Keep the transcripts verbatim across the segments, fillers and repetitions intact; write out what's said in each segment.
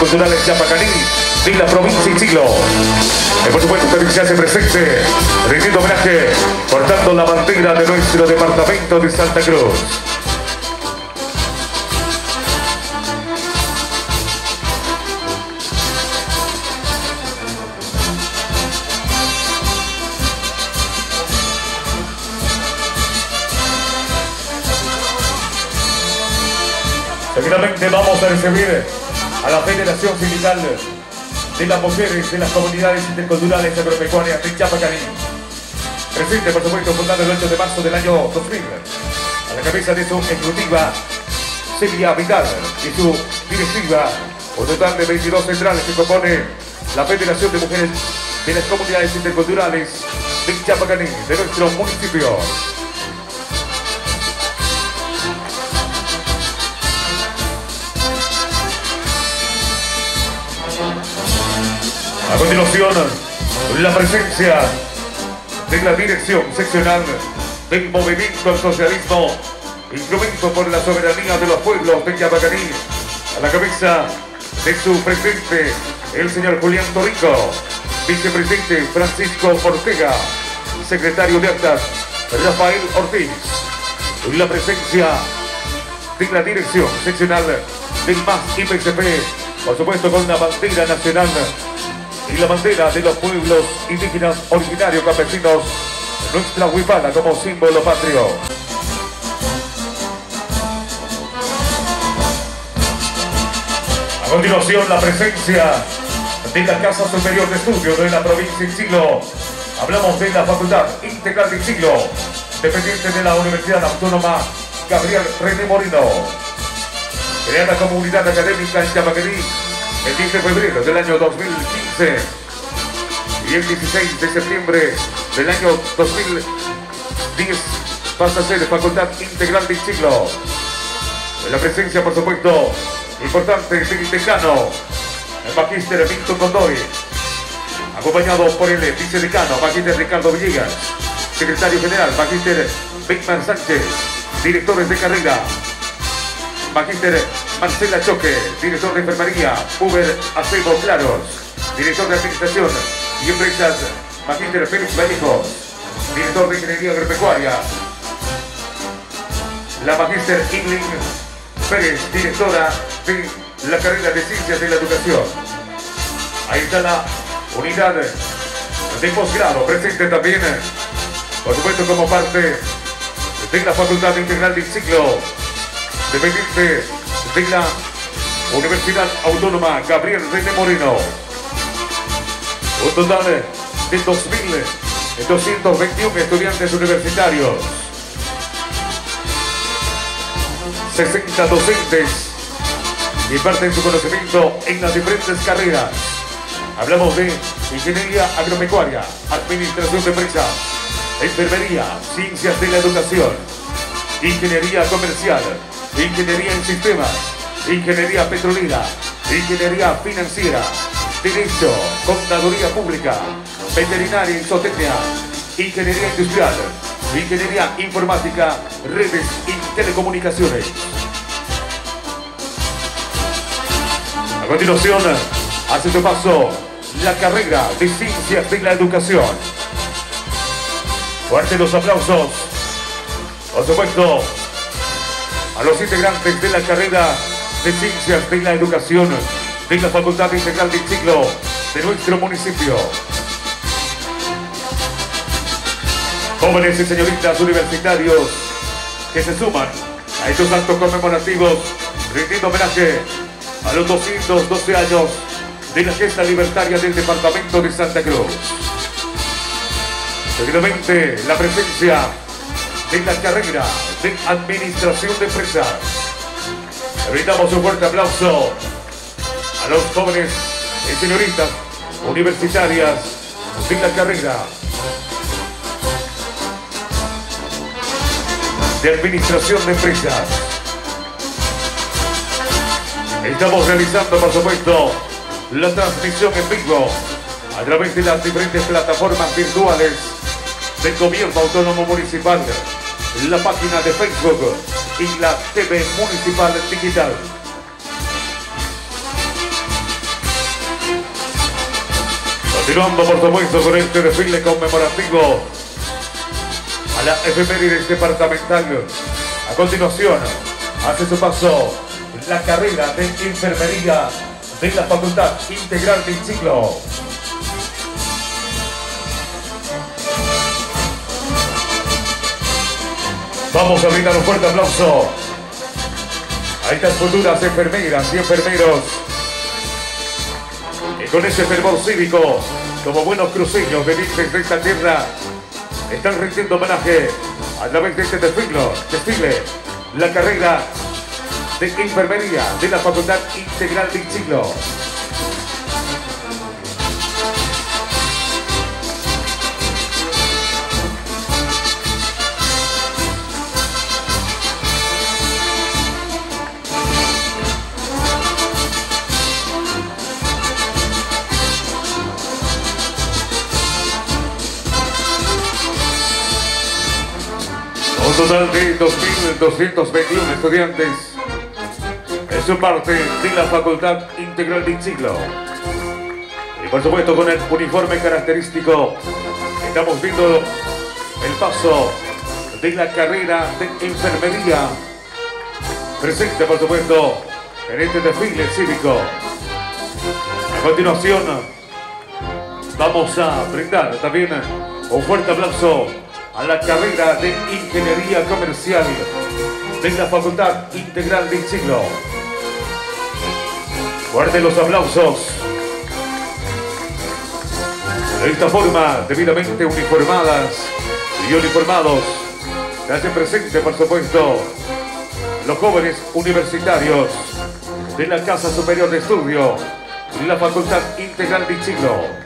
Interculturales Yapacaní de la provincia de Chilo. Y por supuesto también se hace presente, rindiendo homenaje, portando la bandera de nuestro departamento de Santa Cruz. Seguidamente vamos a recibir a la Federación Sindical de las Mujeres de las Comunidades Interculturales Agropecuarias de Yapacaní. Presente, por supuesto, fundado el ocho de marzo del año dos mil, a la cabeza de su ejecutiva Celia Vidal y su directiva, un total de veintidós centrales que compone la Federación de Mujeres de las Comunidades Interculturales de Yapacaní, de nuestro municipio. A continuación, la presencia de la dirección seccional del Movimiento al Socialismo, instrumento por la soberanía de los pueblos de Yapacaní, a la cabeza de su presidente, el señor Julián Torrico, vicepresidente Francisco Ortega, secretario de Actas Rafael Ortiz, la presencia de la dirección seccional del M A S I P C P, por supuesto con la bandera nacional y la bandera de los pueblos indígenas originarios campesinos, nuestra huipala como símbolo patrio. A continuación, la presencia de la Casa Superior de Estudios de la provincia de Chilo. Hablamos de la Facultad Integral de Chilo, dependiente de la Universidad Autónoma Gabriel René Moreno, creada como unidad académica en Yapacaní el diez de febrero del año dos mil quince y el dieciséis de septiembre del año dos mil diez pasa a ser Facultad Integral de Chilo. En la presencia, por supuesto, importante del decano, el magíster Víctor Condoy, acompañado por el vicedecano, magíster Ricardo Villegas, secretario general, magíster Víctor Sánchez, directores de carrera, magíster Marcela Choque, director de enfermería, Uber Acebo Claros, director de administración y empresas, magíster Félix Vallejos, director de ingeniería agropecuaria, la magíster Ingrid Pérez, directora de la carrera de Ciencias de la Educación. Ahí está la unidad de posgrado, presente también, por supuesto, como parte de la Facultad Integral del Ciclo, dependiente de la Universidad Autónoma Gabriel René Moreno. Un total de dos mil doscientos veintiuno estudiantes universitarios, sesenta docentes que imparten su conocimiento en las diferentes carreras. Hablamos de ingeniería agropecuaria, administración de empresas, enfermería, ciencias de la educación, ingeniería comercial, ingeniería en sistemas, ingeniería petrolera, ingeniería financiera, derecho, contaduría pública, veterinaria y zootecnia, ingeniería industrial, ingeniería informática, redes y telecomunicaciones. A continuación, hace su paso la carrera de Ciencias de la Educación. Fuertes los aplausos, por supuesto, a los integrantes de la carrera de Ciencias de la Educación de la Facultad Integral de Chilo de nuestro municipio. Jóvenes y señoritas universitarios que se suman a estos actos conmemorativos, rindiendo homenaje a los doscientos doce años de la gesta libertaria del departamento de Santa Cruz. Seguidamente, la presencia de la carrera de Administración de Empresas. Brindamos un fuerte aplauso a los jóvenes y señoritas universitarias de la carrera de Administración de Empresas. Estamos realizando, por supuesto, la transmisión en vivo a través de las diferentes plataformas virtuales del Gobierno Autónomo Municipal, la página de Facebook y la T V Municipal Digital. Continuando por supuesto con este desfile conmemorativo a la efemérides departamental. A continuación, hace su paso la carrera de enfermería de la Facultad Integral del Siglo. Vamos a brindar un fuerte aplauso a estas futuras enfermeras y enfermeros que con ese fervor cívico, como buenos cruceños de de esta tierra, están rindiendo homenaje a través de este desfile, desfile la carrera de enfermería de la Facultad Integral del Siglo. Un total de dos mil doscientos veintiuno estudiantes en su parte de la Facultad Integral del Siglo. Y por supuesto con el uniforme característico estamos viendo el paso de la carrera de enfermería presente por supuesto en este desfile cívico. A continuación vamos a brindar también un fuerte aplauso a la carrera de Ingeniería Comercial de la Facultad Integral del Siglo. Guarden los aplausos. De esta forma, debidamente uniformadas y uniformados, se hacen presente, por supuesto, los jóvenes universitarios de la Casa Superior de Estudio de la Facultad Integral del Siglo.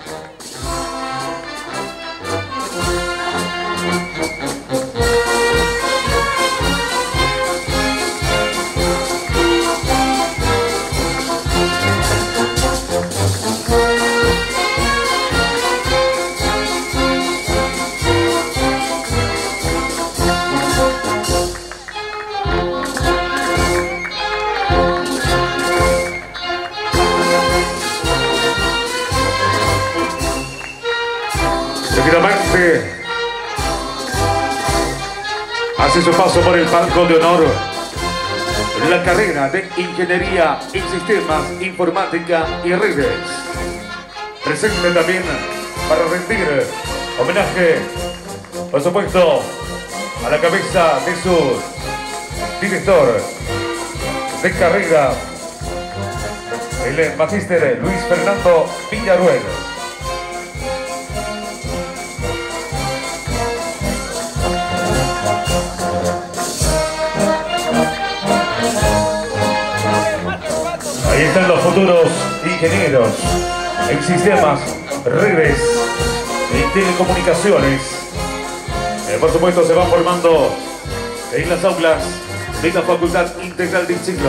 Seguidamente hace su paso por el palco de honor la carrera de Ingeniería en Sistemas, Informática y Redes. Presente también para rendir homenaje, por supuesto, a la cabeza de su director de carrera, el magíster Luis Fernando Villaruel. Ahí están los futuros ingenieros en sistemas, redes y telecomunicaciones. Eh, por supuesto se van formando en las aulas de la Facultad Integral del Siglo.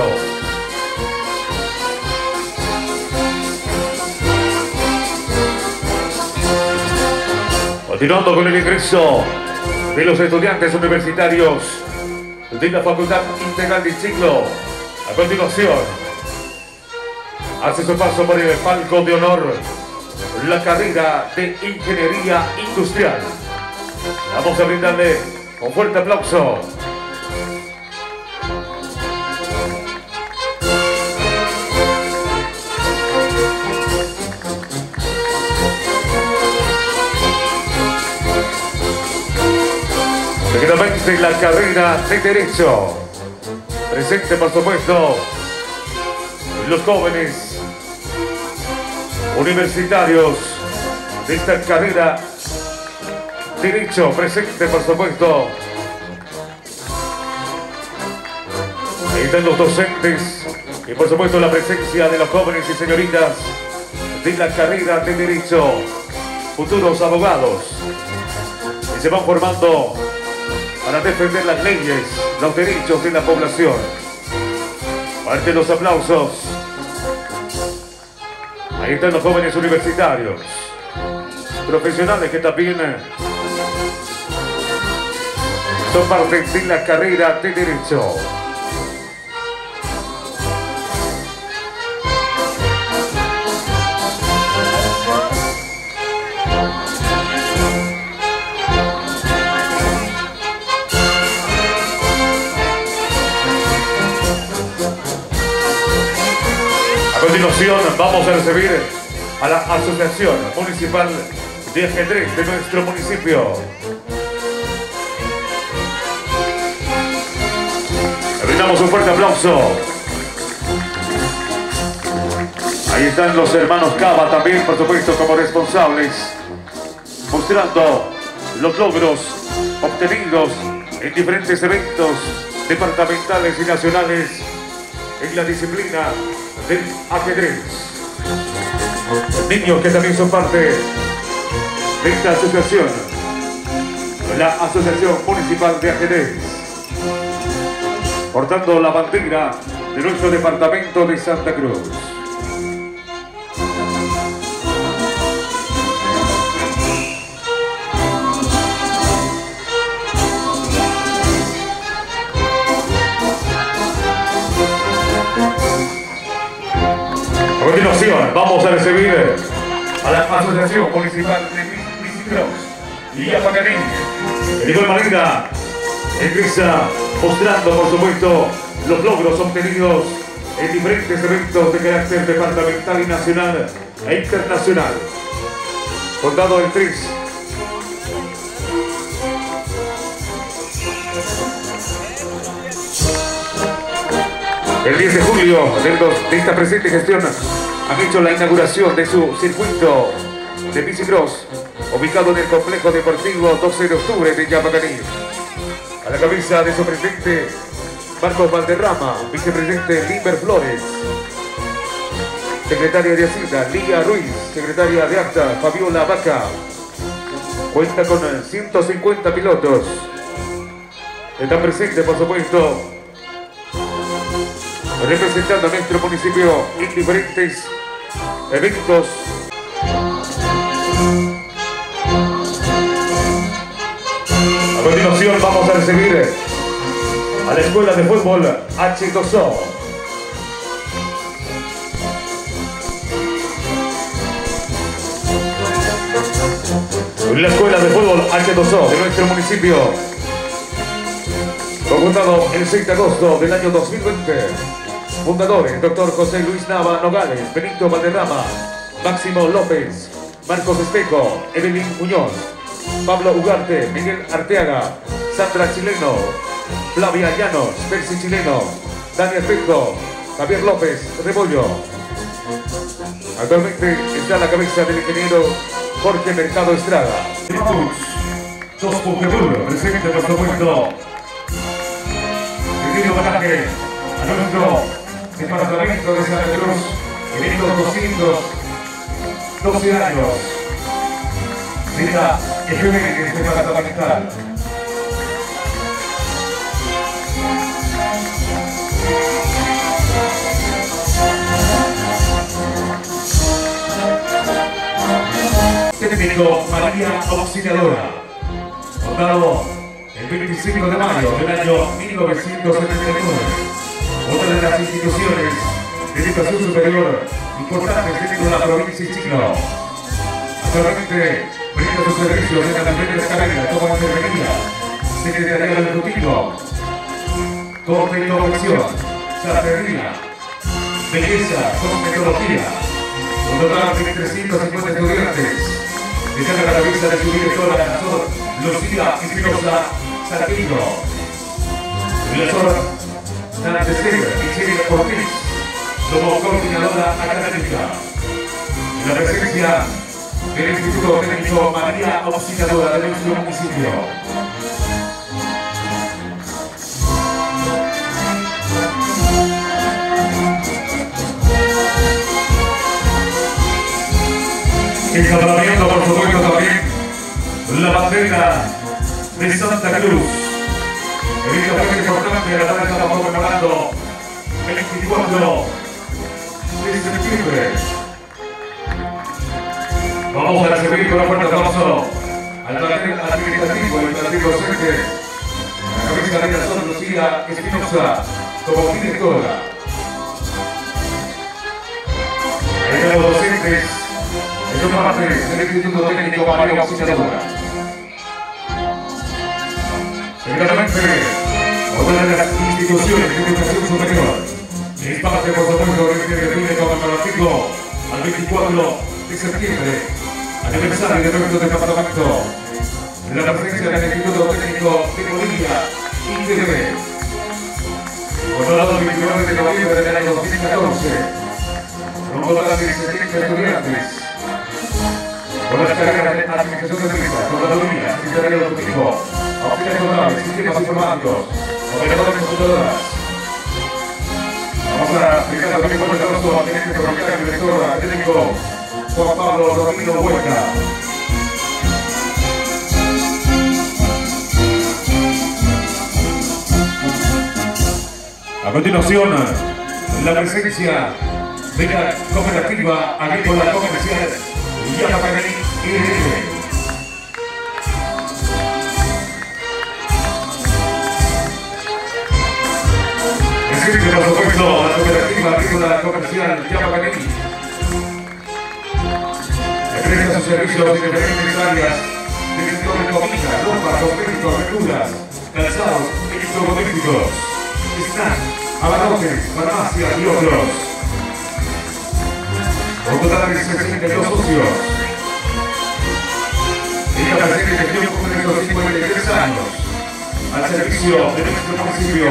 Continuando con el ingreso de los estudiantes universitarios de la Facultad Integral del Siglo. A continuación hace su paso por el palco de honor la carrera de Ingeniería Industrial. Vamos a brindarle un fuerte aplauso. Seguidamente la carrera de Derecho. Presente por supuesto los jóvenes universitarios de esta carrera Derecho, presente por supuesto. Ahí están los docentes y por supuesto la presencia de los jóvenes y señoritas de la carrera de Derecho, futuros abogados, que se van formando para defender las leyes, los derechos de la población. Parte los aplausos. Ahí están los jóvenes universitarios, profesionales que también son parte de la carrera de Derecho. continuación vamos a recibir a la Asociación Municipal de Ajedrez de nuestro municipio. Le brindamos un fuerte aplauso. Ahí están los hermanos Cava también, por supuesto, como responsables, mostrando los logros obtenidos en diferentes eventos departamentales y nacionales en la disciplina del ajedrez. Niños que también son parte de esta asociación, la Asociación Municipal de Ajedrez, portando la bandera de nuestro departamento de Santa Cruz. A continuación vamos a recibir a la Asociación Municipal de Bicicross y Apacaní. De igual manera empieza mostrando, por supuesto, los logros obtenidos en diferentes eventos de carácter departamental y nacional e internacional. Contado el tres. El diez de julio de, los, de esta presente gestión han hecho la inauguración de su circuito de bicicross ubicado en el complejo deportivo doce de octubre de Yapacaní. A la cabeza de su presidente Marcos Valderrama, vicepresidente Limber Flores, secretaria de Hacienda Lía Ruiz, secretaria de Acta Fabiola Vaca. Cuenta con ciento cincuenta pilotos. Están presentes, por supuesto, representando a nuestro municipio en diferentes eventos. A continuación vamos a recibir a la Escuela de Fútbol H dos O. La Escuela de Fútbol H dos O de nuestro municipio, fundado el seis de agosto del año dos mil veinte. Fundadores: doctor José Luis Nava Nogales, Benito Valderrama, Máximo López, Marcos Espejo, Evelyn Muñoz, Pablo Ugarte, Miguel Arteaga, Sandra Chileno, Flavia Llanos, Percy Chileno, Daniel Espejo, Javier López Rebollo. Actualmente está a la cabeza del ingeniero Jorge Mercado Estrada. dos Pokémon, presente por supuesto. Pequeño homenaje a nuestro departamento de Santa Cruz en estos doscientos doce años de esta efeméride departamental. Técnico María Auxiliadora, fundado el veinticinco de mayo del año mil novecientos setenta y nueve. Otra de las instituciones de educación superior importantes dentro de la provincia de Chiclo. Actualmente brinda sus servicios en las diferentes carreras como enfermería, secretaría del ejecutivo, corte y confección, sastrería, belleza, cosmetología. Un total de trescientos cincuenta estudiantes. Destaca la cabeza de su directora, la doctora Lucía Espinosa Sarquillo. El director Nanteser Michelle Ortiz, como coordinadora académica. En la presencia del Instituto Técnico María Auxiliadora de nuestro municipio. Encabalamiento, por supuesto, también la bandera de Santa Cruz. Evidentemente importante, la tarde estamos conmemorando el veinticuatro de septiembre. Vamos a recibir con un fuerte aplauso al plantel administrativo y el plantel docente, la cabeza de la doctora Lucía Espinosa como directora. Ahí los docentes, son parte del Instituto Técnico María Auxiliadora. Seguramente, otra de las instituciones de educación superior Es parte, por supuesto, de este desfile conmemorativo al veinticuatro de septiembre, aniversario de nuestro departamento, de la presencia del Instituto Técnico de Bolivia, I T B. Controlado el veintinueve de noviembre del año dos mil catorce, con un total de setenta estudiantes, con las carreras de Administración de Empresas, Contaduría, Secretaría de Turismo, Auxiliares Contables, Sistemas Informáticos, Operadores de Computadoras. Vamos a explicar también cómo está nuestro gerente propietario, director académico, Juan Pablo Rodrigo Huerta. A continuación, la presencia de la cooperativa agrícola comercial Yapacaraní I R L. Presente, por supuesto, la cooperativa agrícola comercial Yapacaraní. Empresa sus servicios en diferentes áreas del sector de comida, ropa, cosméticos, verduras, calzados, electrodomésticos, snack, abarrotes, farmacia y otros. Con total de sesenta y dos socios. Ella presente gestión cumple estos cincuenta y tres años al servicio de nuestro municipio.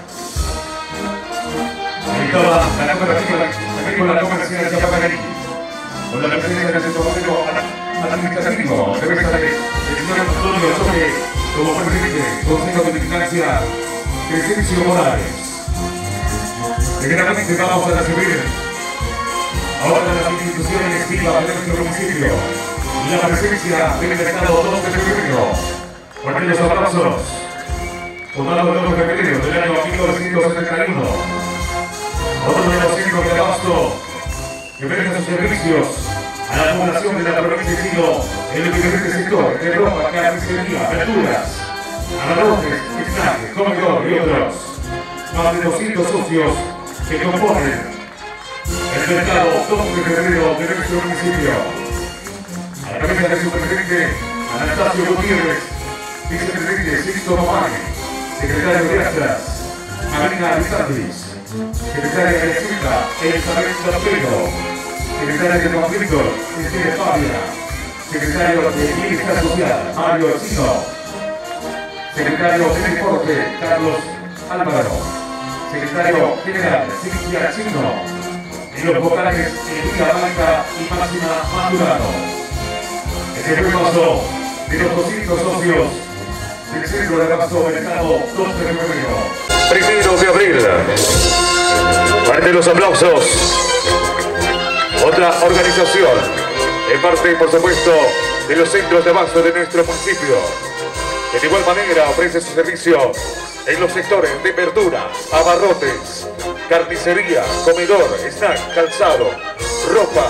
Estaba la cooperativa agrícola comercial Yapacaraní, con la presencia del centro administrativo de Mesa de el señor Antonio Soque como presidente, Consejo de Vigilancia, Crescencio Morales. Seguidamente vamos a recibir ahora las instituciones vivas de nuestro municipio y la presencia del mercado dos de febrero. Fuertes los aplausos, fundado el dos de febrero del año mil novecientos setenta y uno. Otro de los centros de abasto que brinda sus servicios a la población de la provincia de Chilo en los diferentes sectores de ropa, carnicería, verduras, abarrotes, snacks, comedor y otros. Más de doscientos socios que componen el mercado dos de febrero de nuestro municipio. A la cabeza de su presidente Anastasio Gutiérrez, vicepresidente Sixto Mamani, secretario de Astras, Marina Alizandris, secretaria de Hacienda, Elizabeth Zapero, secretaria de Conflicto, Esther Fabia, secretario de Bienestar Social, Mario Chino, secretario de Deporte, Carlos Álvaro, secretario general, Cintia Chino, y los vocales Elvira Blanca y Máxima Maturano. En el repaso de los doscientos socios del centro de abasto mercado dos de febrero. Primero de abril. Parte los aplausos. Otra organización, en parte, por supuesto, de los centros de abasto de nuestro municipio, que de igual manera ofrece su servicio en los sectores de verdura, abarrotes, carnicería, comedor, snack, calzado, ropa.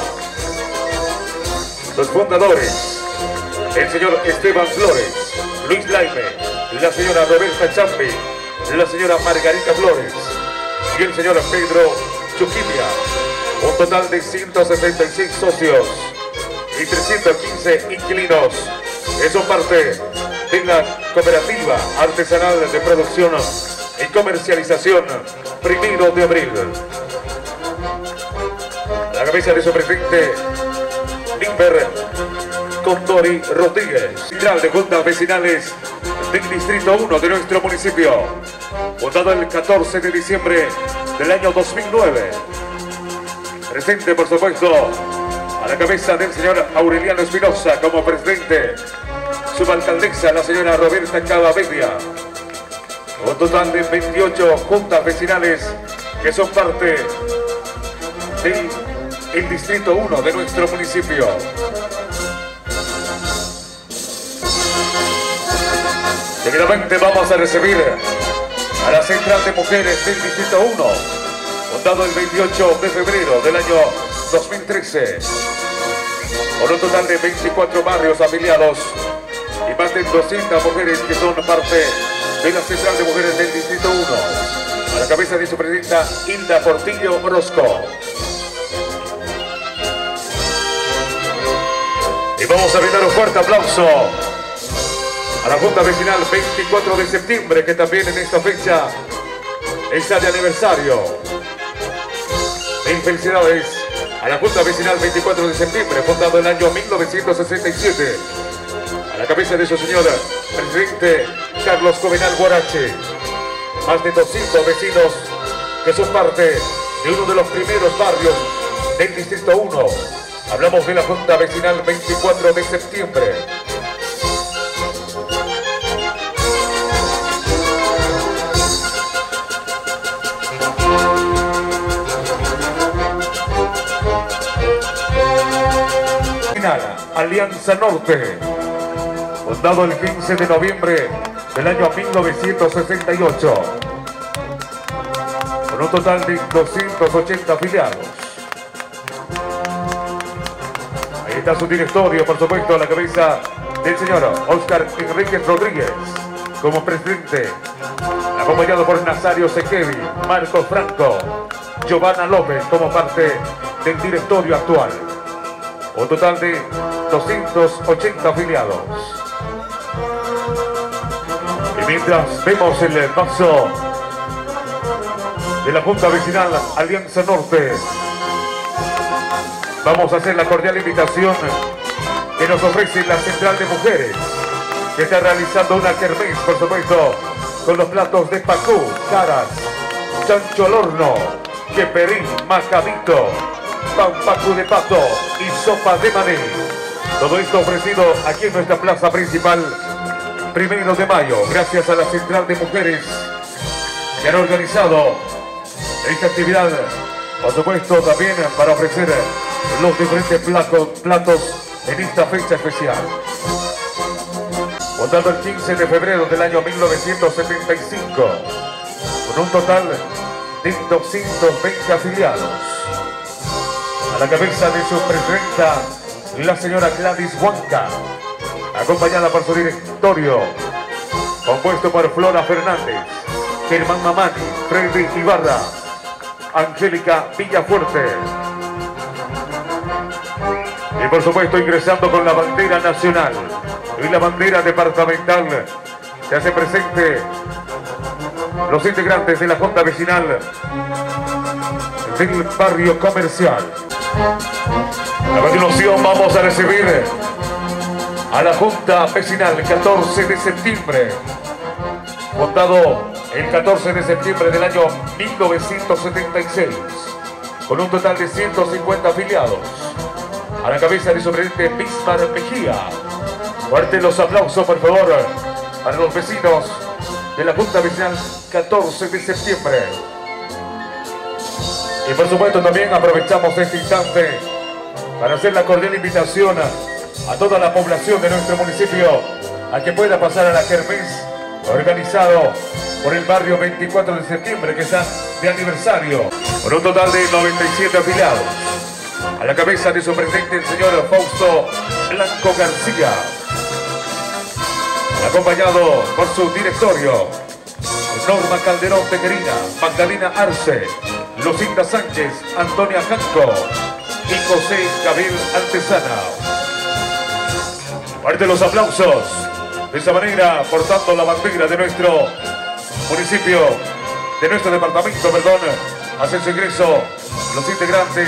Los fundadores, el señor Esteban Flores, Luis Laime, la señora Roberta Champi, la señora Margarita Flores y el señor Pedro Chuquibia. Un total de ciento sesenta y seis socios y trescientos quince inquilinos que son parte de la cooperativa artesanal de producción y comercialización Primero de Abril. La cabeza de su presidente Limber Condori Rodríguez, central de juntas vecinales del distrito uno de nuestro municipio, fundado el catorce de diciembre del año dos mil nueve. Presente, por supuesto, a la cabeza del señor Aureliano Espinosa como presidente, subalcaldesa la señora Roberta Cavavedia. Un total de veintiocho juntas vecinales que son parte del distrito uno de nuestro municipio. Seguidamente vamos a recibir a la Central de Mujeres del distrito uno, fundado el veintiocho de febrero del año dos mil trece, con un total de veinticuatro barrios afiliados y más de doscientas mujeres que son parte de la Central de Mujeres del distrito uno, a la cabeza de su presidenta Hilda Portillo Orozco. Y vamos a brindar un fuerte aplauso a la Junta Vecinal veinticuatro de septiembre, que también en esta fecha está de aniversario. y felicidades a la Junta Vecinal veinticuatro de septiembre, fundado en el año mil novecientos sesenta y siete. A la cabeza de su señora, presidente Carlos Covenal Guarache. Más de doscientos vecinos que son parte de uno de los primeros barrios del Distrito uno. Hablamos de la Junta Vecinal veinticuatro de septiembre. Alianza Norte, fundado el quince de noviembre del año mil novecientos sesenta y ocho, con un total de doscientos ochenta afiliados. Ahí está su directorio, por supuesto, a la cabeza del señor Oscar Enríquez Rodríguez como presidente, acompañado por Nazario Sequevi, Marcos Franco, Giovanna López como parte del directorio actual. Un total de doscientos ochenta afiliados. Y mientras vemos el paso de la Junta Vecinal Alianza Norte, vamos a hacer la cordial invitación que nos ofrece la Central de Mujeres, que está realizando una kermés, por supuesto, con los platos de pacú, caras, chancho al horno, queperín, macabito, pan pacú de pato y sopa de maní. Todo esto ofrecido aquí en nuestra plaza principal, primero de mayo, gracias a la Central de Mujeres que han organizado esta actividad, por supuesto también para ofrecer los diferentes platos, platos en esta fecha especial. Fundado el quince de febrero del año mil novecientos setenta y cinco, con un total de doscientos veinte afiliados. A la cabeza de su presidenta, la señora Gladys Huanca, acompañada por su directorio, compuesto por Flora Fernández, Germán Mamani, Freddy Ibarra, Angélica Villafuerte. Y por supuesto ingresando con la bandera nacional y la bandera departamental, se hace presente los integrantes de la Junta Vecinal del barrio comercial. A continuación vamos a recibir a la Junta Vecinal catorce de septiembre, fundado el catorce de septiembre del año mil novecientos setenta y seis, con un total de ciento cincuenta afiliados. A la cabeza de su presidente Bismar Mejía. Fuerte los aplausos, por favor, para los vecinos de la Junta Vecinal catorce de septiembre. Y por supuesto también aprovechamos este instante para hacer la cordial invitación a toda la población de nuestro municipio a que pueda pasar a la kermés organizado por el barrio veinticuatro de septiembre, que está de aniversario, con un total de noventa y siete afiliados. A la cabeza de su presidente el señor Fausto Blanco García, acompañado por su directorio Norma Calderón Tejerina, Magdalena Arce, Lucinda Sánchez, Antonia Janco y José Gabriel Antesana. Fuerte los aplausos. De esa manera, portando la bandera de nuestro municipio, de nuestro departamento, perdón, hacen su ingreso los integrantes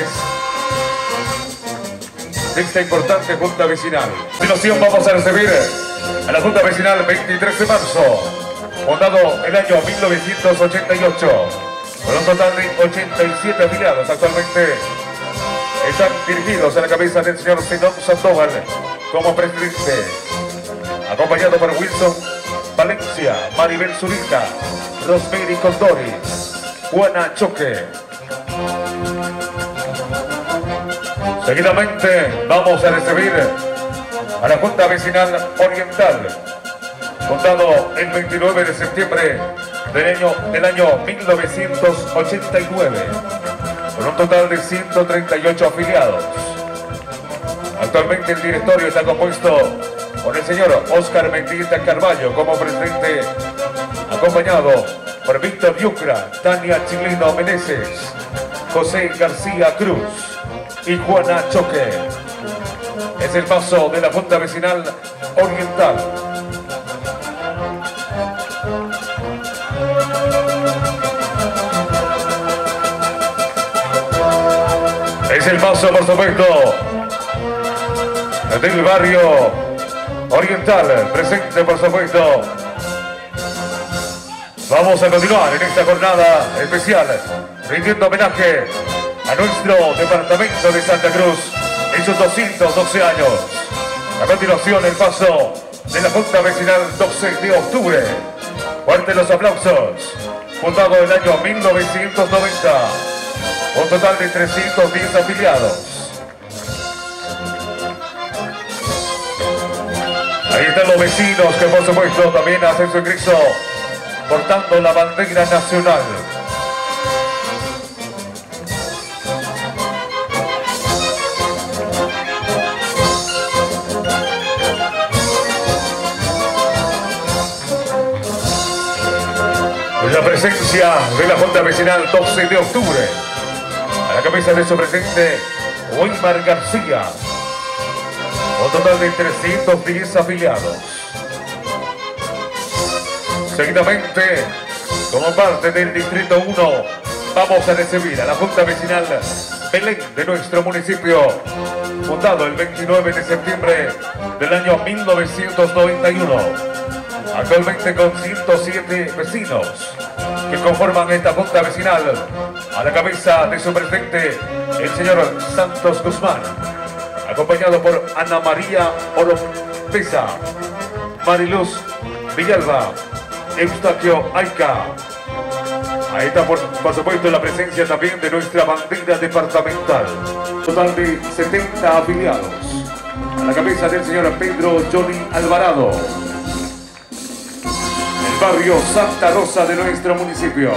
de esta importante Junta Vecinal. A continuación vamos a recibir a la Junta Vecinal veintitrés de marzo, fundado el año mil novecientos ochenta y ocho, con un total de ochenta y siete afiliados. Actualmente están dirigidos a la cabeza del señor Zenón Sandoval como presidente, acompañado por Wilson Valencia, Maribel Zurita, Rosemary Condori, Juana Choque. Seguidamente vamos a recibir a la Junta Vecinal Oriental, fundado el veintinueve de septiembre del año, del año mil novecientos ochenta y nueve, con un total de ciento treinta y ocho afiliados. Actualmente el directorio está compuesto por el señor Oscar Mendieta Carballo como presidente, acompañado por Víctor Yucra, Tania Chileno Meneses, José García Cruz y Juana Choque. Es el paso de la Junta Vecinal Oriental. Es el paso, por supuesto, del barrio oriental, presente, por supuesto. Vamos a continuar en esta jornada especial, rindiendo homenaje a nuestro departamento de Santa Cruz en sus doscientos doce años. A continuación, el paso de la Junta Vecinal doce de octubre. Fuertes los aplausos. Fundado en el año mil novecientos noventa. Un total de trescientos diez afiliados. Ahí están los vecinos que, por supuesto, también hacen su ingreso portando la bandera nacional. La presencia de la Junta Vecinal doce de octubre. A la cabeza de su presidente, Wilmar García. Un total de trescientos diez afiliados. Seguidamente, como parte del Distrito uno, vamos a recibir a la Junta Vecinal Belén de nuestro municipio, fundado el veintinueve de septiembre del año mil novecientos noventa y uno. Actualmente con ciento siete vecinos que conforman esta Junta Vecinal, a la cabeza de su presidente, el señor Santos Guzmán, acompañado por Ana María Oropesa, Mariluz Villalba, Eustaquio Aica. Ahí está, por, por supuesto, la presencia también de nuestra bandera departamental. Total de setenta afiliados. A la cabeza del señor Pedro Johnny Alvarado. El barrio Santa Rosa de nuestro municipio.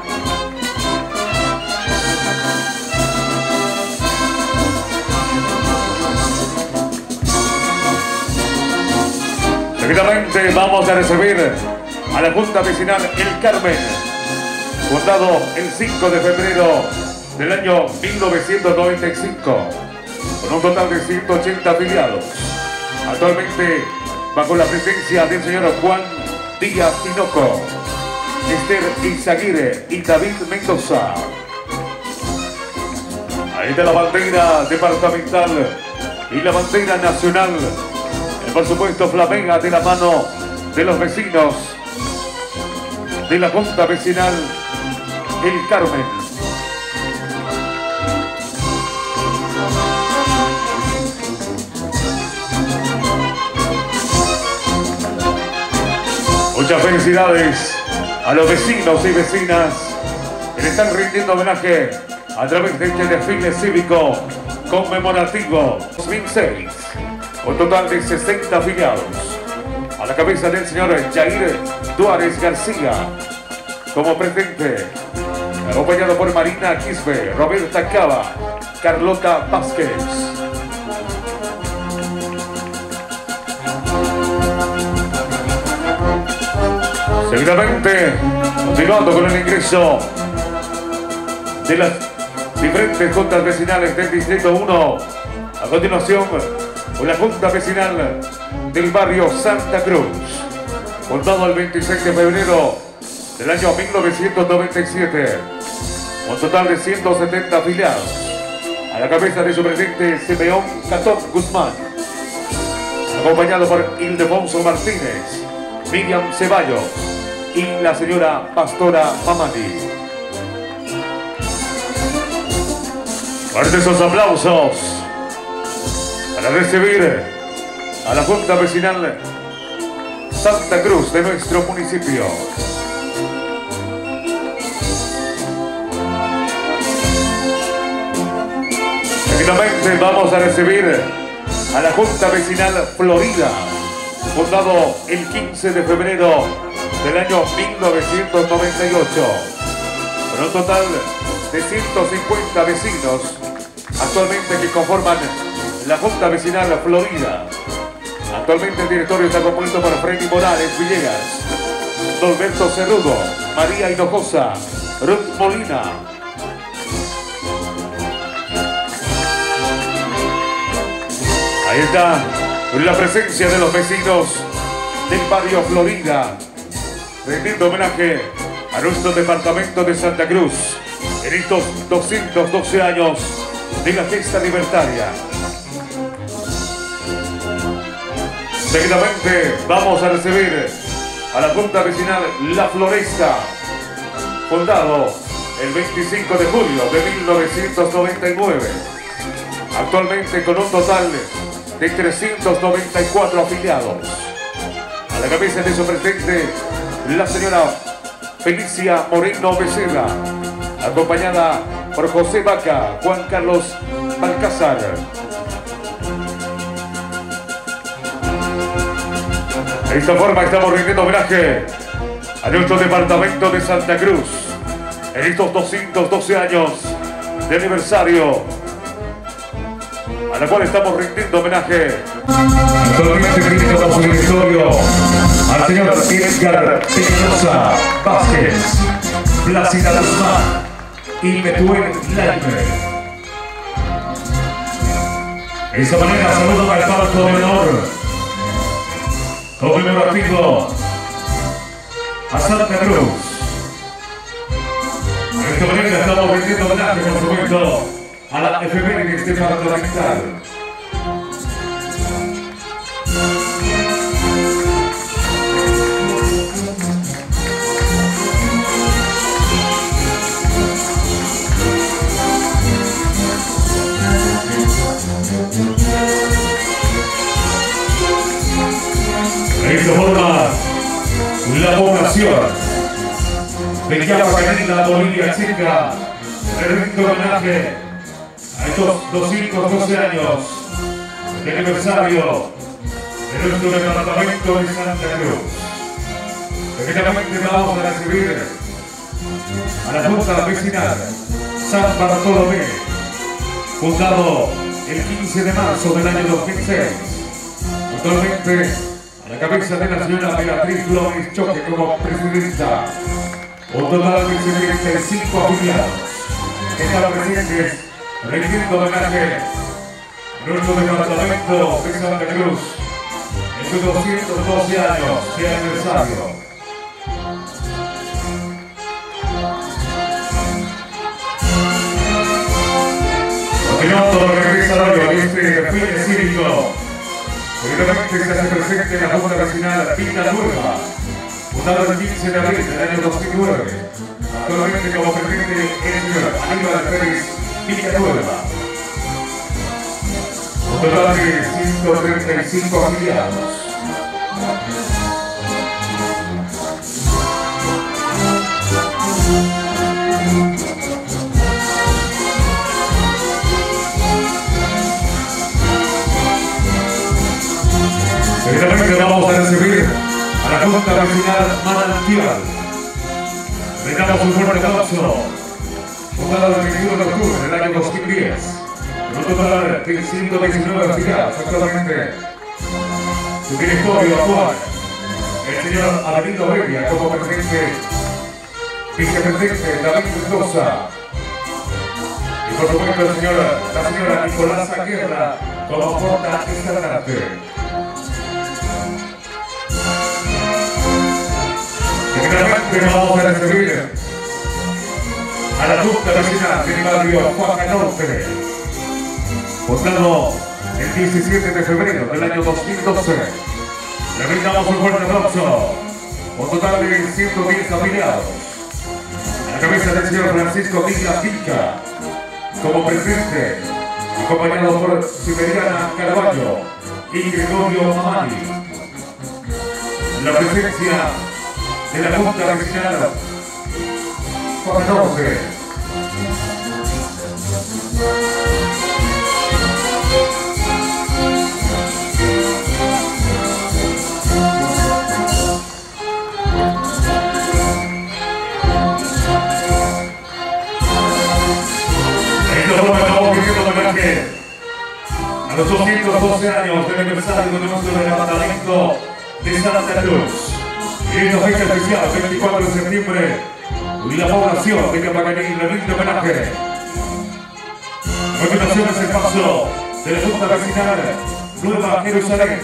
Seguidamente vamos a recibir a la Junta Vecinal El Carmen, fundado el cinco de febrero del año mil novecientos noventa y cinco, con un total de ciento ochenta afiliados. Actualmente bajo la presencia del señor Juan Díaz Tinoco, Esther Izaguirre y David Mendoza. Ahí está la bandera departamental y la bandera nacional. Por supuesto, flamega de la mano de los vecinos de la Junta Vecinal El Carmen. Muchas felicidades a los vecinos y vecinas que le están rindiendo homenaje a través de este desfile cívico conmemorativo dos mil seis. Un total de sesenta afiliados. A la cabeza del señor Jair Duárez García como presidente, acompañado por Marina Quispe, Roberta Cava, Carlota Vázquez. Seguidamente, continuando con el ingreso de las diferentes juntas vecinales del Distrito uno. A continuación, con la Junta Vecinal del barrio Santa Cruz, fundado el veintiséis de febrero del año mil novecientos noventa y siete, un total de ciento setenta afiliados, a la cabeza de su presidente Simeón Catón Guzmán, acompañado por Ildefonso Martínez, Miriam Ceballos y la señora Pastora Mamani. Fuertes esos aplausos para recibir a la Junta Vecinal Santa Cruz de nuestro municipio. Seguidamente vamos a recibir a la Junta Vecinal Florida, fundado el quince de febrero del año mil novecientos noventa y ocho, con un total de ciento cincuenta vecinos actualmente que conforman la Junta Vecinal Florida. Actualmente el directorio está compuesto por Freddy Morales Villegas, Norberto Cerrudo, María Hinojosa, Ruth Molina. Ahí está la presencia de los vecinos del barrio Florida, rendiendo homenaje a nuestro departamento de Santa Cruz en estos doscientos doce años de la Gesta Libertaria. Seguidamente vamos a recibir a la Junta Vecinal La Floresta, fundado el veinticinco de julio de mil novecientos noventa y nueve, actualmente con un total de trescientos noventa y cuatro afiliados. A la cabeza de su presidente, la señora Felicia Moreno Becerra, acompañada por José Vaca, Juan Carlos Balcázar. De esta forma estamos rindiendo homenaje a nuestro departamento de Santa Cruz en estos doscientos doce años de aniversario, a la cual estamos rindiendo homenaje actualmente viene como su directorio al señor Edgar Peñalosa Vázquez, Plácida Guzmán y Betuel Laime. De esa manera saludo al palco de honor conmemorativo a Santa Cruz. De esta manera estamos rindiendo homenaje, por supuesto, a la efemérides departamental. De esta forma, la población de Yapacanela, Bolivia Chica, le rinde homenaje a estos doscientos doce años de aniversario de nuestro departamento de Santa Cruz. Seguidamente vamos a recibir a la Junta Vecinal San Bartolomé, fundado el quince de marzo del año dos mil seis. Actualmente a la cabeza de la señora Beatriz Flores Choque como presidenta, un total de setenta y cinco afiliados que están presentes rindiendo homenaje a nuestro departamento de Santa Cruz en sus doscientos doce años de aniversario. Continuando lo que regresa hoy este desfile cívico, seguidamente se hace presente en la Junta Vecinal Villa Nueva, fundada el quince de abril del año dos mil nueve, actualmente como presidente el señor Aníbal Pérez Villa Nueva. Un total de ciento treinta y cinco afiliados. Seguidamente vamos a recibir a la Junta Vecinal Manantial. Le damos un fuerte aplauso. Fundada el veintiuno de octubre del año dos mil diez. En un total de ciento veintinueve afiliados. Actualmente, su directorio actual, el señor Abelino Bevia como presidente, vicepresidente David Mendoza. Y por supuesto el señor, la señora Nicolasa Guerra como porta estandarte. Seguidamente vamos a recibir a la Junta Vecinal del barrio Juan Norte, fundado el diecisiete de febrero del año dos mil doce. Le brindamos un fuerte aplauso, un total de ciento diez afiliados, a la cabeza del señor Francisco Díaz Pica como presidente, acompañado por Siberiana Carvalho y Gregorio Mamani. La presencia de la Junta Vecinal Juan Norte. A los doscientos doce años del aniversario de nuestro departamento de Santa Cruz. Y en esta fecha especial, veinticuatro de septiembre, la población de Yapacaní le rinde homenaje. A continuación es el paso de la Junta Vecinal Nueva Jerusalén,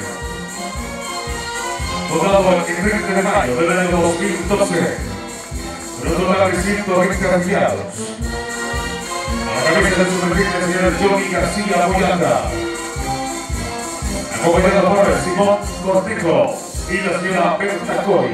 fundado el treinta de mayo del año dos mil doce, con un total de ciento veinte afiliados. A la cabeza de su presidente, el señor Johnny García Boyanda, acompañado por Simón Cortejo y la señora Berta Coy.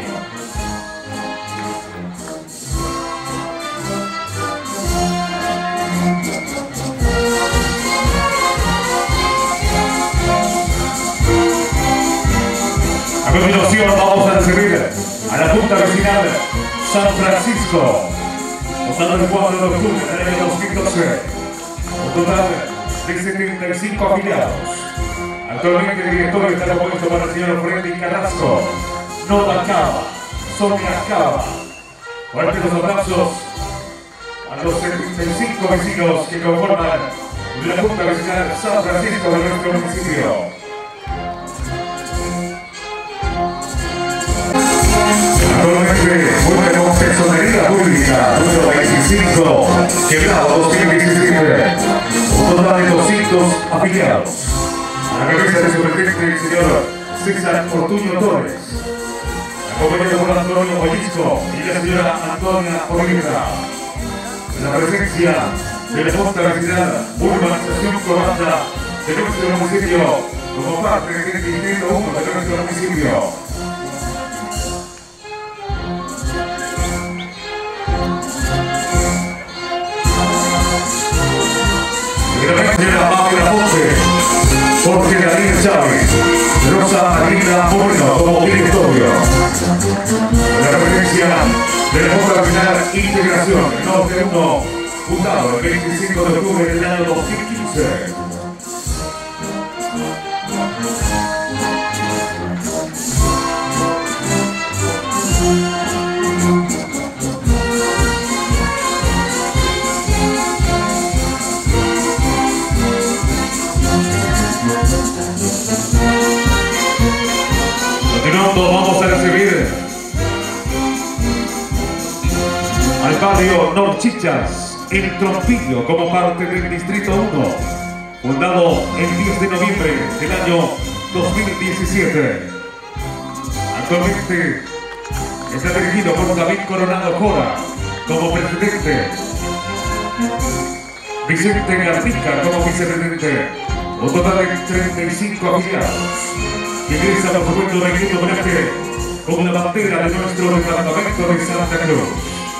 A continuación vamos a recibir a la Junta Vecinal San Francisco, votando el cuatro de octubre del año dos mil doce, un total de setenta y cinco afiliados. Actualmente el directorio está compuesto por el señor Freddy Carrasco, Nova Cava, Sonia Cava. Fuertes los aplausos a los setenta y cinco vecinos que conforman la Junta Vecinal San Francisco de nuestro municipio. Actualmente cuenta con personería pública número veinticinco, quebrado dos mil diecisiete, un total de doscientos afiliados. A la cabeza de su presidente el señor César Ortuño Torres, acompañado por Antonio Vallisco y la señora Antonia Oliva. La presencia de la Junta Vecinal Urbanización Corata de nuestro municipio como parte del Distrito uno de nuestro municipio. Señora Paula Ponce, Jorge Daniel Chávez, Rosa Marina Moreno como directorio. La referencia de la Junta Vecinal Integración Norte uno, fundado el veinticinco de octubre del año dos mil quince. Continuando, vamos a recibir al barrio Norchichas, el Trompillo, como parte del Distrito uno, fundado el diez de noviembre del año dos mil diecisiete. Actualmente está dirigido por David Coronado Cora como presidente, Vicente Gartica como vicepresidente, un total de treinta y cinco afiliados. Que ingresa por supuesto de Grito Homenaje con la bandera de nuestro departamento de Santa Cruz.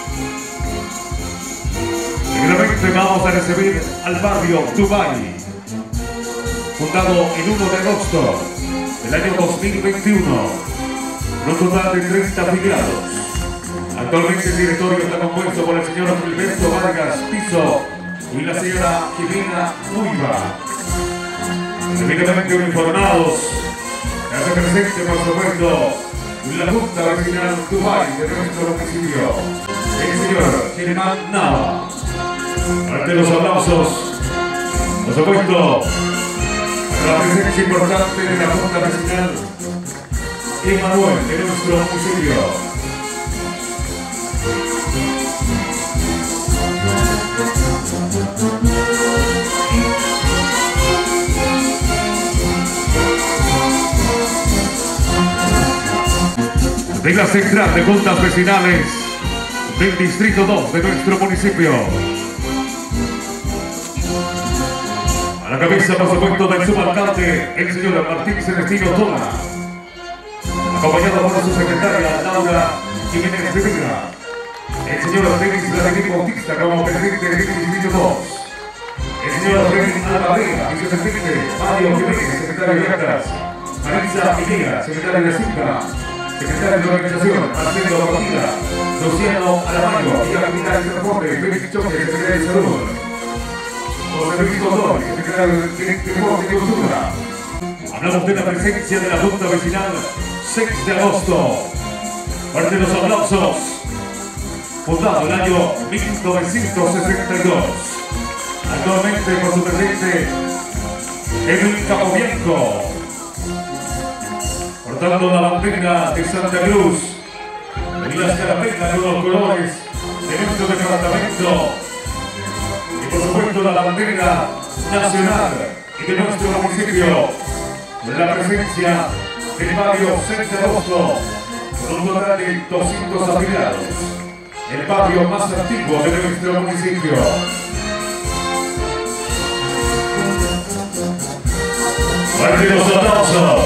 Seguidamente vamos a recibir al barrio Dubái, fundado el uno de agosto del año dos mil veintiuno, con un total de treinta afiliados. Actualmente el directorio está compuesto por el señor Gilberto Vargas Piso y la señora Jimena Uiva. Debidamente uniformados, hace presente, por supuesto, la Junta Vecinal Dubái de nuestro municipio, el señor Germán Nava. Ante los aplausos, por supuesto, a la presencia importante de la Junta Vecinal Emanuel de nuestro municipio. De la central de juntas vecinales del Distrito dos de nuestro municipio. A la cabeza, por supuesto, del subalcalde, el señor Martín Celestino Tola, acompañado por su secretaria Laura Jiménez de Vega, el señor Denis Vladimir Bautista como presidente del Distrito dos, el señor René Alvadera, vicepresidente Mario Jiménez, secretario de Actas, Marisa Miguel, secretaria de Cinca, secretario de Organización, Marcelo Batida, Luciano Aramayo y la capital de Transporte, Félix Choque, secretario de Salud, José Luis Condori, secretario de Deporte y Cultura. Hablamos de la presencia de la Junta Vecinal seis de agosto. Fuerte los aplausos. Fundado el año mil novecientos sesenta y dos. Actualmente por su presidente Edwin Capobianco, portando la bandera de Santa Cruz en las carapelas con los colores de nuestro departamento y por supuesto la bandera nacional y de nuestro municipio, con la presencia del barrio seis de agosto con un total de doscientos afiliados, el barrio más antiguo de nuestro municipio. Fuerte los aplausos.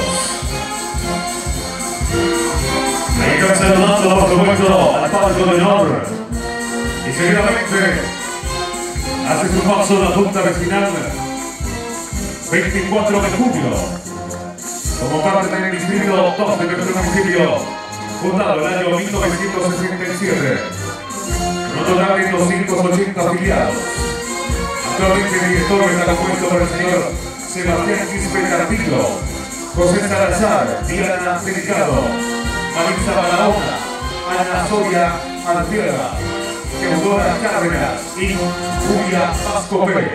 Me están saludando, por supuesto, al palco de honor. Y seguidamente hace su paso la Junta Vecinal veinticuatro de julio, como parte del distrito dos de nuestro municipio, fundado en el año mil novecientos sesenta y siete, con un total de doscientos ochenta afiliados. Actualmente el director está compuesto por el señor Sebastián Quispe Cartillo, José Salazar, Diana Delicado, Marisa Barahona, Ana Soria Altierra, Teodora Cárdenas y Julia Vasco Pérez.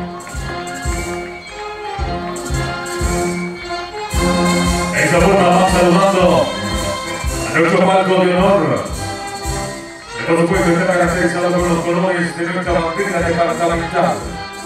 De esta forma vamos saludando a nuestro palco de honor. Que por supuesto está caracterizado por los colores de nuestra bandera departamental.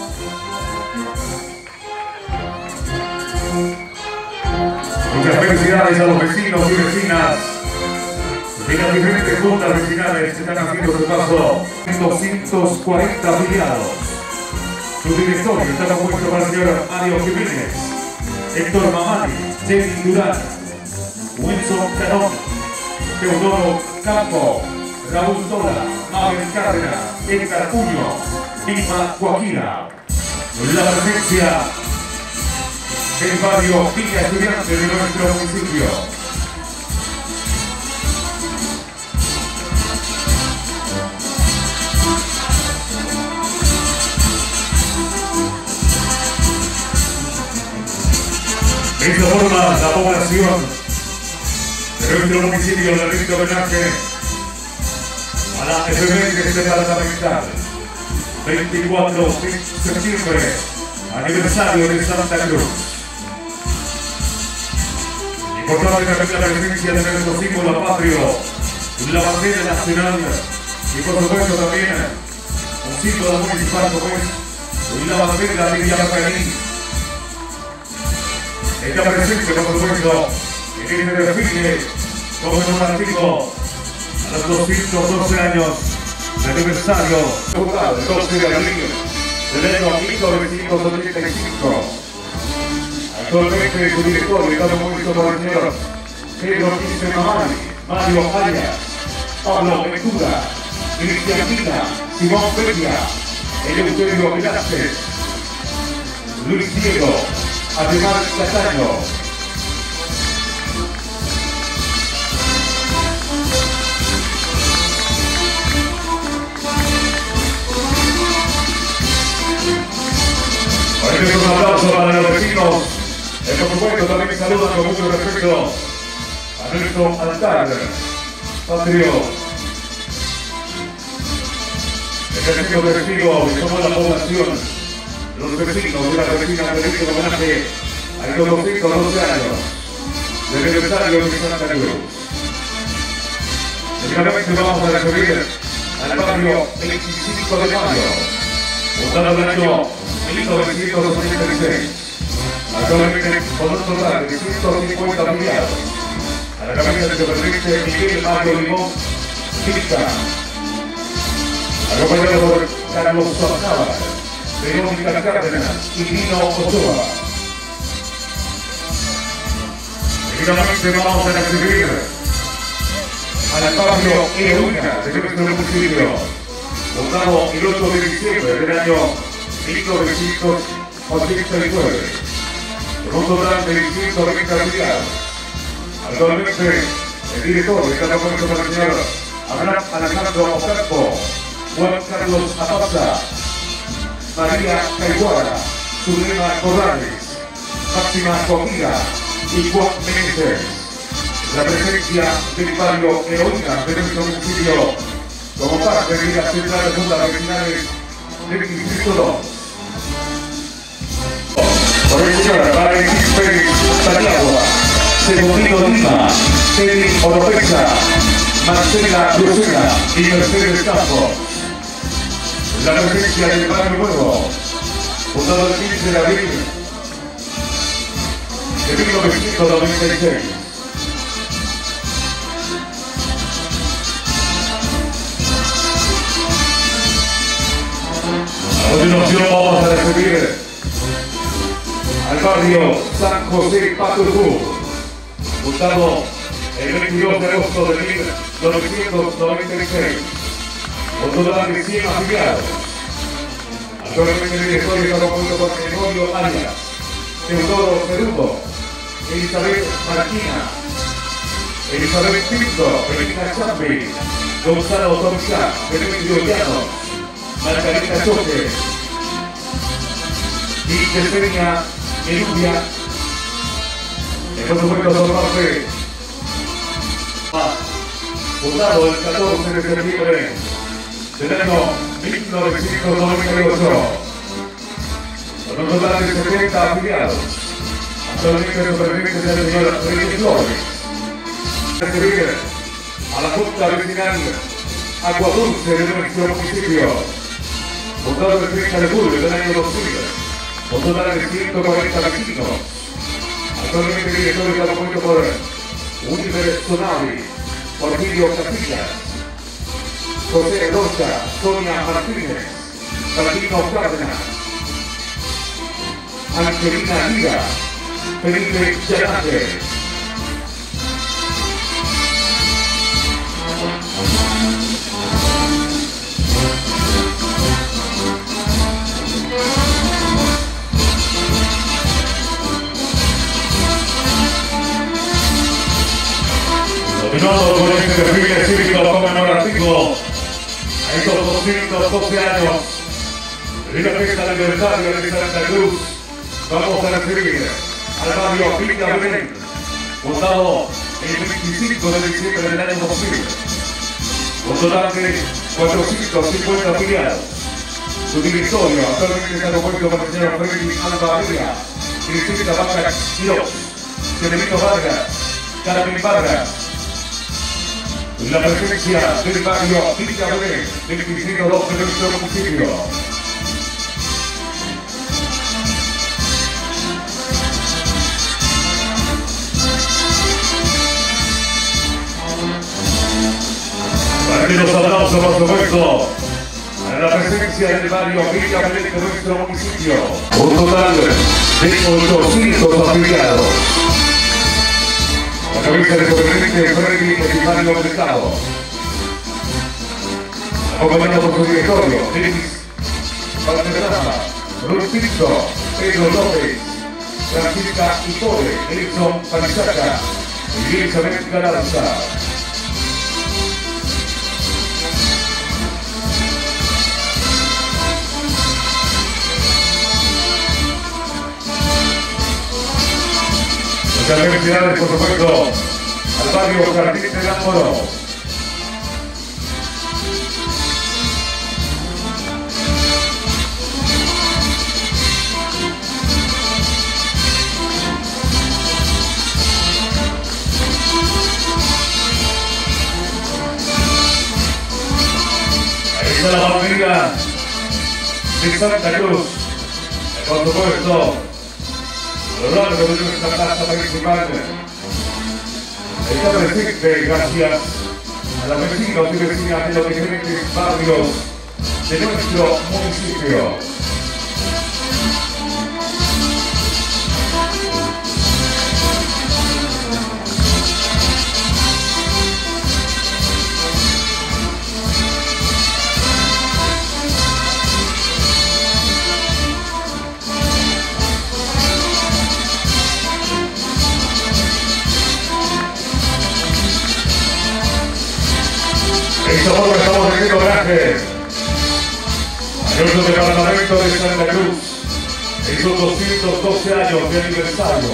Muchas felicidades a los vecinos y vecinas de las diferentes juntas vecinales que están haciendo su paso en doscientos cuarenta afiliados. Su directorio está compuesto por el señor Mario Jiménez, Héctor Mamani, Jenny Durán, Wilson Carón, Teodoro Campo, Raúl Tola, Mabel Cárdenas, Edgar Puño, Vilma Guajira. La presencia del barrio Villa Estudiante de nuestro municipio. De esta forma, la población de nuestro municipio le rinde homenaje a la efemérides departamental. veinticuatro de septiembre, aniversario de Santa Cruz. Importante también la presencia de nuestro símbolo patrio, la bandera nacional y por supuesto también un símbolo municipal como es la bandera de Villacaní. Está presente, por supuesto, en este desfile conmemorativo a los doscientos doce años de aniversario del doce de abril del año mil novecientos ochenta y cinco. Actualmente su director está compuesto por el señor Pedro Quispe Mamani, Mario Arias, Pablo Ventura, Cristian Pina, Simón Peña, Eleuterio Velázquez, Luis Diego, Ademar Cataño. Un aplauso para los vecinos. Por supuesto también saludan con mucho respeto a nuestro altar patrio. Ejercicio de testigo de toda la población, los vecinos de la vecina de este homenaje a los doscientos doce años del aniversario de Santa Cruz. Seguramente vamos a recibir al barrio veinticinco de mayo, fundado en el año mil novecientos ochenta y seis. Actualmente con un total de ciento cincuenta afiliados. A la cabeza se pertenece Miguel Mario Limón Quinta, acompañado por Carlos Sorzaba, Verónica Cárdenas y Lino Ochoa. Seguidamente vamos a recibir al barrio Heroína de nuestro municipio, fundado el ocho de diciembre del año mil novecientos ochenta y nueve, con un total de ciento veinte afiliados. Actualmente, el director está compuesto por el señor Abraham Alejandro Ocampo, Juan Carlos Apapza, María Caiguara, Zulema Corrales, Máxima Cojira y Juan Meneses. La presencia del barrio Heroína de nuestro municipio como parte de las centrales juntas vecinales del distrito dos. Por el señor Valentín Pérez Paniagua, Segundino Lima, Teddy Oropesa, Marcela Lucena y Mercedes Campos. La presencia del barrio Nuevo, fundado el quince de abril de mil novecientos noventa y seis. A continuación vamos a recibir al barrio San José Patujú, fundado el veintidós de agosto de mil novecientos noventa y seis, con un total de cien afiliados. Actualmente director de conjunto con Gregorio Arias, Teodoro Cerudo, Elizabeth Marquina, Elizabeth Pinto, Regina Champi, Gonzalo Torca, Demetrio Llano, Margarita Choque y Yesenia Elubia. En los momentos son parte, fundado el catorce de septiembre del año mil novecientos noventa y ocho, con un total de setenta afiliados. Actualmente el superviviente es el señor Reyes Flores. Recibir a la Junta Vecinal Aguadulce de nuestro municipio, fundado el treinta de julio del año dos mil, con un total de ciento cuarenta vecinos. Actualmente director de apoyo por Univer Sonavi, Porfirio Casillas, José Rocha, Sonia Martínez, Valentino Cárdenas, Angelina Lira, Felipe Yanate. Continuando con este desfile cívico conmemorativo a estos doscientos doce años de la fiesta aniversario de Santa Cruz, vamos a recibir al barrio Villa Belén, fundado el veinticinco de diciembre del año dos mil, un total de cuatrocientos cincuenta afiliados. Su directorio actualmente está compuesto por el señor Freddy Alba Vega, Cristina Vargas Quiroz, Telemito Vargas, Carmen Vargas. La presencia del barrio Villa Belén, del distrito dos de nuestro municipio. Para que los aplausos, por supuesto, a la presencia del barrio Villa Belén de nuestro municipio. Un total de ochocientos afiliados. La cabeza del superintendente Freddy Estimario Mercado, acompañado por su directorio, Denis Valderrama, Ruth Pinto, Pedro López, Francisca Itore, Erickson Panizaca y Elizabeth Galarza. Muchas felicidades, por supuesto, al barrio Jardín del Amoro. Ahí está la bandera de Santa Cruz, por supuesto, a lo largo de nuestra plaza principal. Está presente gracias a los vecinos y vecinas de los diferentes barrios de nuestro municipio. Estamos, estamos en el homenaje a nuestro departamento de Santa Cruz en sus doscientos doce años de aniversario.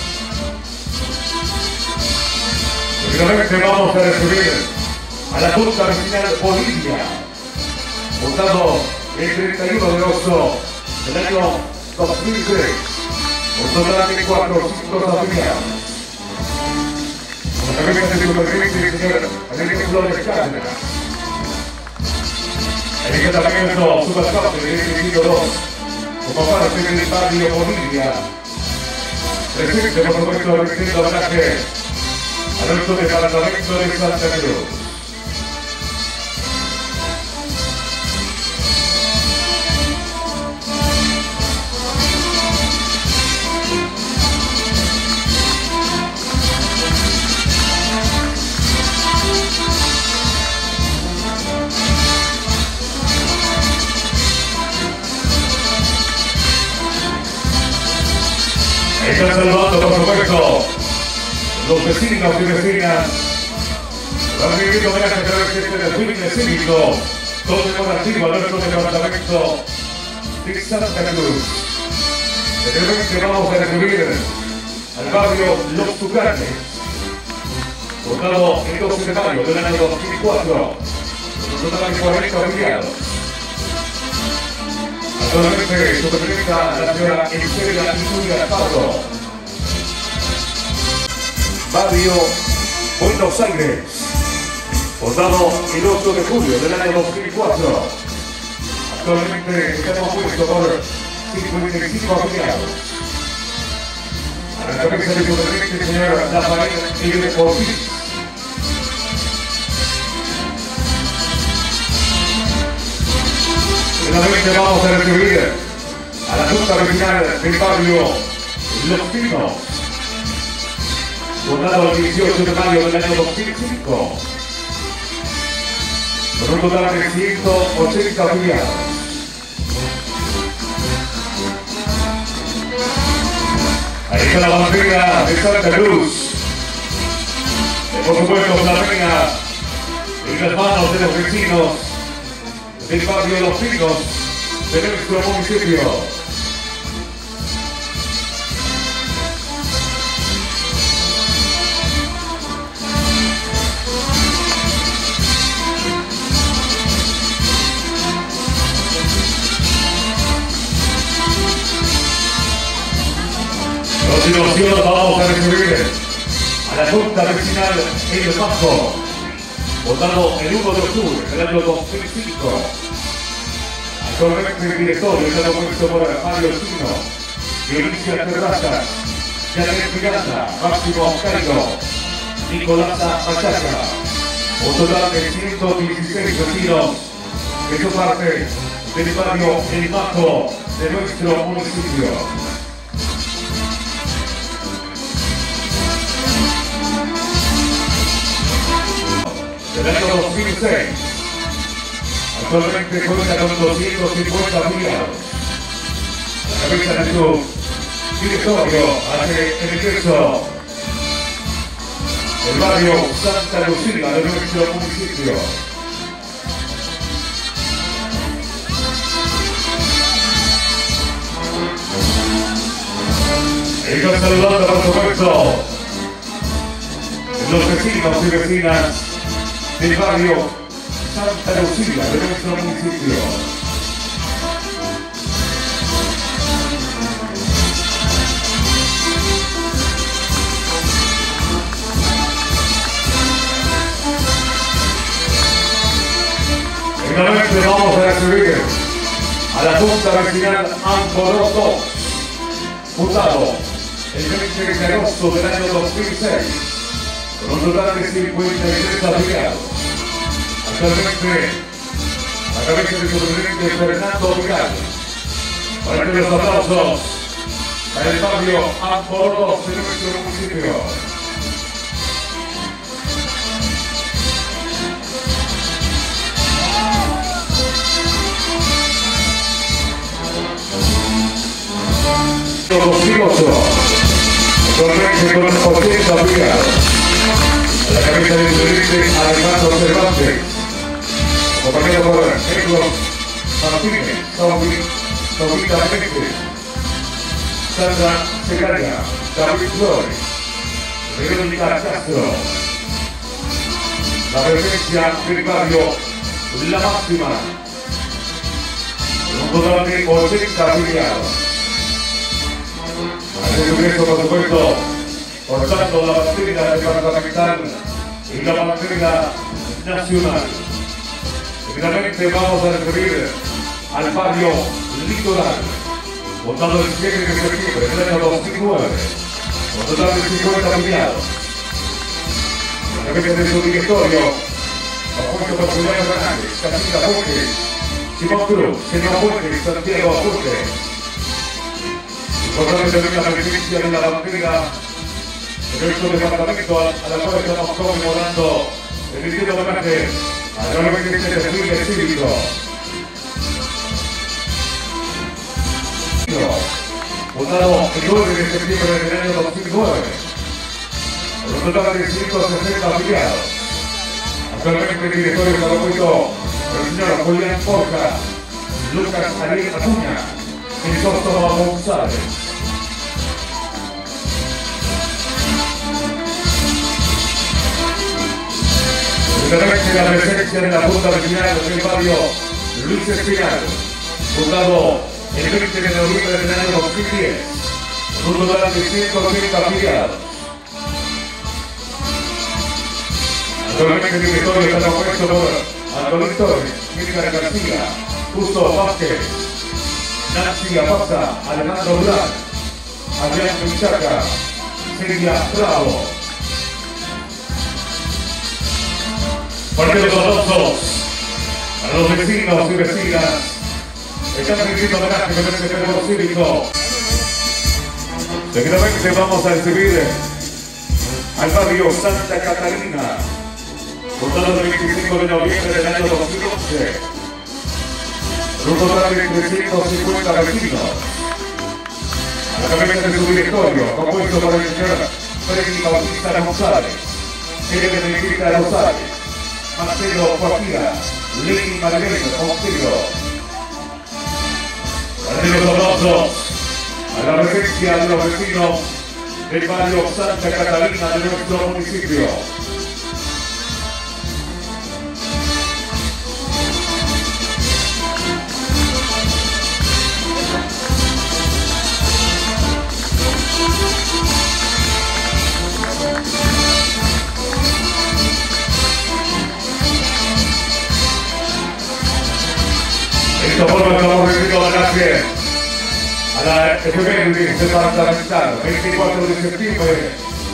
Primeramente vamos a recibir a la Junta Vecinal Bolivia, votado el treinta y uno de agosto del año dos mil tres, un total de cuatrocientos afiliados. La cabeza de su presidente, el señor Enrique Flores Cárdenas. El encantamiento Supercampe del distrito dos, como parte del barrio Bolivia, presente por supuesto el distinto homenaje a nuestro departamento de Santa Cruz. Están saludando, por supuesto, los vecinos y vecinas. Van viviendo homenaje a través de este desfile cívico conmemorativo a nuestro departamento de Santa Cruz. Realmente vamos a recibir al barrio Los Tucanes, fundado el doce de mayo del año dos mil cuatro, con total de cuarenta afiliados. Actualmente su presidenta la señora Estrella Inuria Pardo. Barrio Buenos Aires, fundado el ocho de julio del año dos mil cuatro. Actualmente estamos puestos por cincuenta y cinco afiliados. A la cabeza de su presidente, el señor Rafael Iglesias Ortiz. Finalmente vamos a recibir a la Junta Vecinal del barrio Los Pinos, fundado el dieciocho de mayo del año dos mil cinco, con un total de ciento ochenta afiliados. Ahí está la bandera de Santa Cruz, que por supuesto flamea en las manos de los vecinos del barrio Los Pinos de nuestro municipio. A continuación vamos a recibir a la Junta Vecinal El Paso, votado el uno de octubre del año dos mil cinco. Actualmente el directorio está compuesto por Mario Chino, Dionisio Terrazas, Janet Miranda, Máximo Cairo, Nicolás Machaca. Un total de ciento dieciséis vecinos que son parte del barrio El Paso de nuestro municipio. Del año dos mil seis, actualmente cuenta con doscientos cincuenta afiliados. A la cabeza de su directorio hace el ingreso el barrio Santa Lucía de nuestro municipio. Ellos saludando, por supuesto, los vecinos y vecinas del barrio Santa Lucía de nuestro municipio. Finalmente vamos a recibir a la Junta Vecinal Ancoró dos, fundado el veinte de agosto del año dos mil seis. Con un total de cincuenta y tres afiliados. Actualmente, a través de su presidente Fernando Vidal, para que los aplausos para el barrio Ancoró de nuestro municipio. dos mil ocho, actualmente con ochenta afiliados. A la cabeza del presidente Alejandro Cervantes, acompañado por Carlos Martínez, Saúlita Méndez, Sandra Segaria, David Flores, Verónica Castro. La presencia del barrio La Máxima, con un total de ochenta afiliados. Hace el ingreso, por supuesto, por tanto la bandera departamental y la bandera nacional. Y finalmente vamos a recibir al barrio Litoral, votado el siete de septiembre del año dos mil nueve, con total de cincuenta afiliados. La cabeza de su directorio, compuesto por Julián Fernández, Casita Fuentes, Simón Cruz, Señor Fuentes, Santiago Fuentes. Importante también la presencia de la bandera de nuestro departamento, a la cual estamos conmemorando el día de homenaje a la nueva desfile cívico. fundado el nueve de septiembre del año dos mil nueve, con un total de ciento sesenta afiliados. Actualmente el directorio está compuesto por el señor Julián Porca, Lucas Ariel Acuña y Cristóbal González. Finalmente la presencia de la Junta Vecinal del barrio Luis Espinal, fundado el veinte de noviembre del año dos mil diez, con un total de ciento ochenta afiliados. Actualmente el directorio está compuesto por Antonio Torres, Miriam García, Justo Vázquez, Nancy Apaza, Alejandro Blanc, Adrián Pichaca, Celia Bravo. Porque los aplausos a los vecinos y vecinas están rindiendo homenaje con este perro cívico. Seguidamente vamos a recibir al barrio Santa Catalina, fundado el veinticinco de noviembre del año dos mil once, con un total de trescientos cincuenta vecinos. A la cabeza de su directorio, compuesto por el señor Freddy Bautista González, Elena Benedicta Rosales, Marcelo Joaquina, Leni Margarita Montero. Darle los aplausos a la presencia de los vecinos del barrio Santa Catalina de nuestro municipio. De esta forma estamos rendiendo homenaje a la efeméride departamental, veinticuatro de septiembre,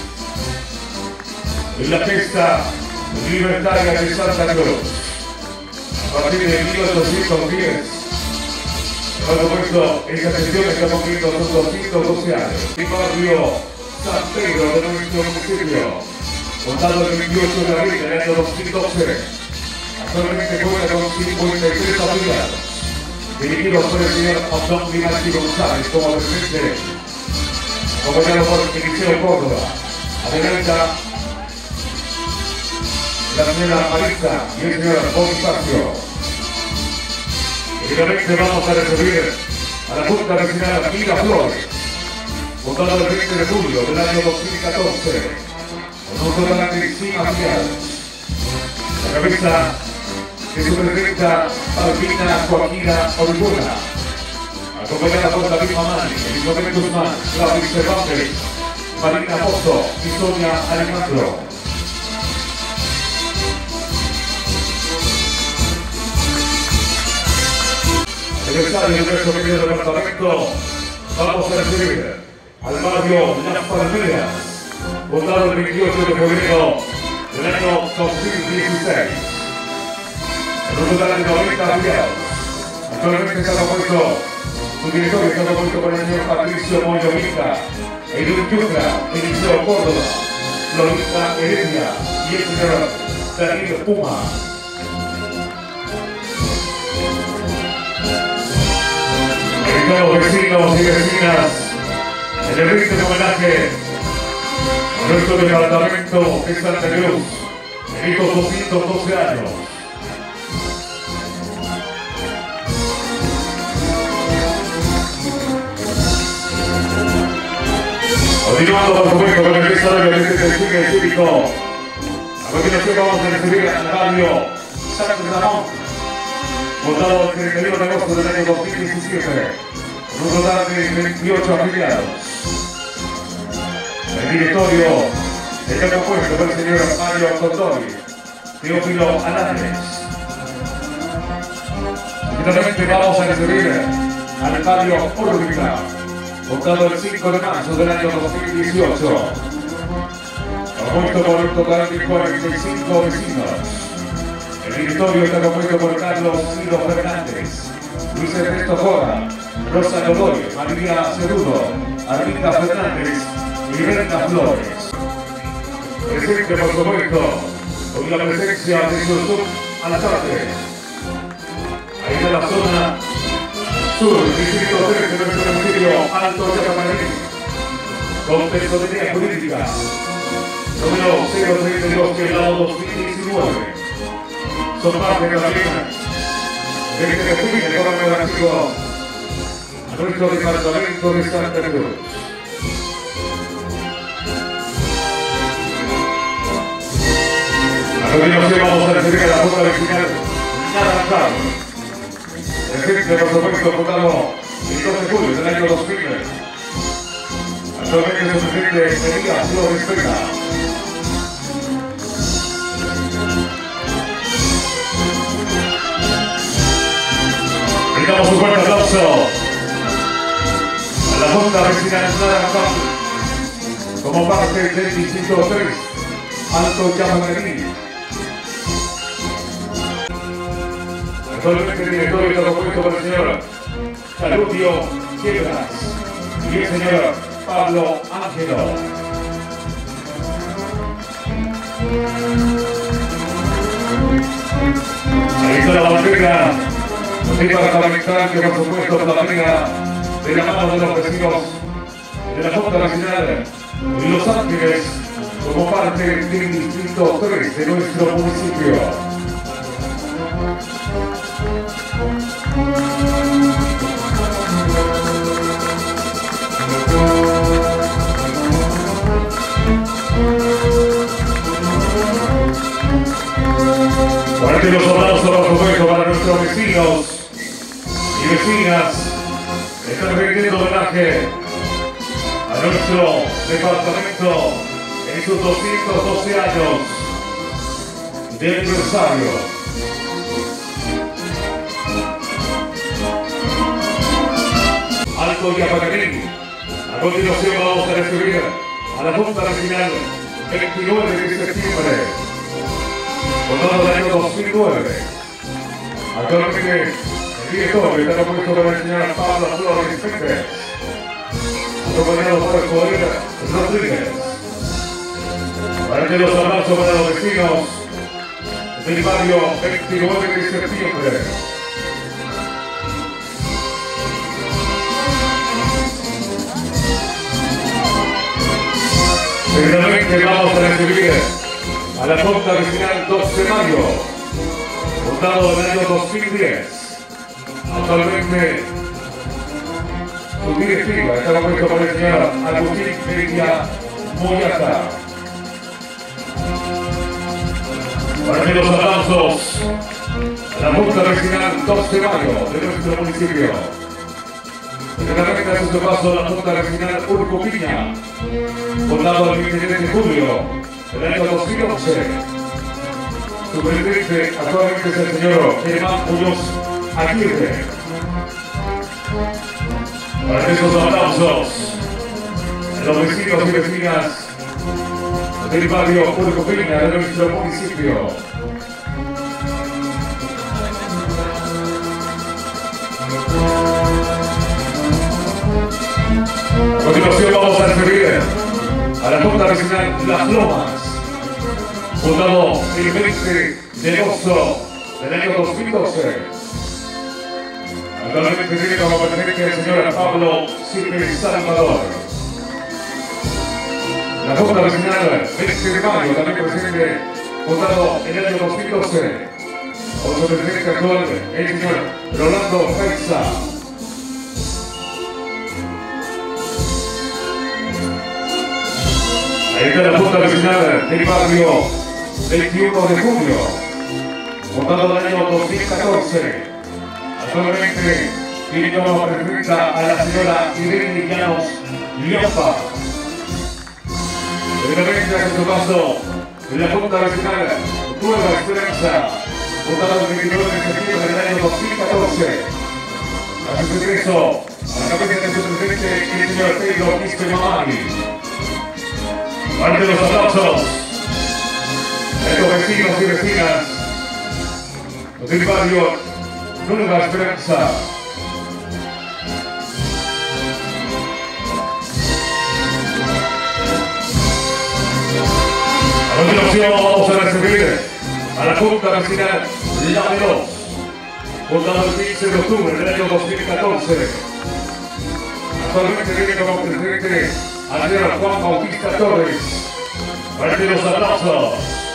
en la fiesta libertaria de Santa Cruz. A partir de mil ochocientos diez, por supuesto, esta gestión está cumpliendo sus doscientos doce años. El barrio San Pedro de nuestro municipio, fundado el veintiocho de abril del año dos mil doce, actualmente cuenta con cincuenta y tres afiliados, dirigidos por el señor Otón Vinalti González como presidente, acompañado por Eliseo Córdoba, adelanta la señora Marisa y el señor Bonifacio. Finalmente vamos a recibir a la Junta Vecinal Miraflores, fundada el veinte de julio del año dos mil catorce, con un total de cien afiliados. La cabeza de su presidenta Paulina Joaquina Orguna, acompañada por David Mamani, Elizabeth Guzmán, Claudio Cervantes, Marina Pozo y Sonia Alejandro. Aniversario de nuestro querido departamento, vamos a recibir al barrio Las Palmeras, fundado el veintiocho de febrero del año dos mil dieciséis. En un total de noventa afiliados. Actualmente está compuesto, su directorio está compuesto por el señor Patricio Moyovica, Edwin Yucra, Eliseo Córdoba, Florita Heredia y el señor Daniel Puma. Queridos vecinos y vecinas, en el rito de homenaje a nuestro departamento de Santa Cruz, en estos doscientos doce años. Continuando por supuesto con el desarrollo de este desfile cívico, a continuación vamos a recibir al barrio San Ramón, fundado el treinta y uno de agosto del año dos mil diecisiete, con un total de veintiocho afiliados. El directorio está compuesto por el señor Mario Condori, Teófilo Alanes. Finalmente vamos a recibir al barrio Urbina, fundado el cinco de marzo del año dos mil dieciocho, compuesto por un total de cuarenta y cinco vecinos. El directorio está compuesto por Carlos Ciro Fernández, Luis Ernesto Jora, Rosa Godoy, María Cerudo, Arminda Fernández y Brenda Flores. Presente por supuesto con la presencia de su a la tarde. Ahí en la zona Sur, Distrito tres de nuestro municipio, Alto Yapacarí, con personería jurídica, número cero treinta y dos, lado dos mil diecinueve. Son parte de la pena de que se define conmemorativo a nuestro departamento de Santa Cruz. A continuación vamos a recibir a la Junta Vecinal Naranjal. Presente, por supuesto, fundado el dos de julio del año dos mil. Actualmente su presidente Elías Flores Vega. Brindamos un fuerte aplauso a la Junta Vecinal Naranjal como parte del Distrito tres, Alto Yapacarí. Actualmente el director está compuesto por el señor Salutio Quiebras y el señor Pablo Ángelo. Ahí está la bandera departamental que por supuesto flamea de la mano de los vecinos de la Junta Nacional de Los Ángeles como parte del Distrito tres de nuestro municipio. Fuerte los aplausos, por supuesto, para nuestros vecinos y vecinas. Están rindiendo homenaje a nuestro departamento en sus doscientos doce años de aniversario. Alto Yapacarí. A continuación vamos a recibir a la Junta Nacional veintinueve de septiembre, fundado del año dos mil nueve. Actualmente el director está compuesto por el señor Pablo Flores Pérez, acompañado por el poder Rodríguez. Para que los abrazos para los vecinos del barrio veintinueve de septiembre. Seguidamente vamos a recibir a la Junta Vecinal dos de mayo, fundado en el año dos mil diez. Actualmente su directiva está compuesta por el señor Agustín Media Moyata. Para que los aplausos a la Junta Vecinal dos de mayo de nuestro municipio. Secretamente hace su paso a la Junta Vecinal Urcupiña, fundado el veintitrés de julio del año dos mil once. Su presidente actualmente es el señor Germán Muñoz Aguirre. Para esos aplausos a los vecinos y vecinas del barrio Urcupiña de nuestro municipio. A continuación vamos a recibir a la Junta Vecinal Las Lomas, fundado el veinte de agosto del año dos mil doce. Actualmente tiene como presidente el señor Pablo Silve Salvador. La Junta Vecinal veinte de mayo, también presidente, fundado en el año dos mil doce. Por su presidente actual, el señor Rolando Feiza. Ahí está la Junta Vecinal del barrio veintiuno de julio, fundado en el año dos mil catorce. Actualmente tiene como presidenta a la señora Irene Llanos Liampa. Directamente hace su paso de la Junta Vecinal Nueva Esperanza, fundada el veintinueve de septiembre del año dos mil catorce. Hace su ingreso a la cabeza de su presidente el señor Pedro Quispe Mamani. Parte de los aplausos a estos vecinos y vecinas del barrio Nueva Esperanza. A continuación vamos a recibir a la Junta Vecinal La Veloz, fundado el quince de octubre del año dos mil catorce. Actualmente tiene como presidente al señor Juan Bautista Torres. Fuerte los aplausos.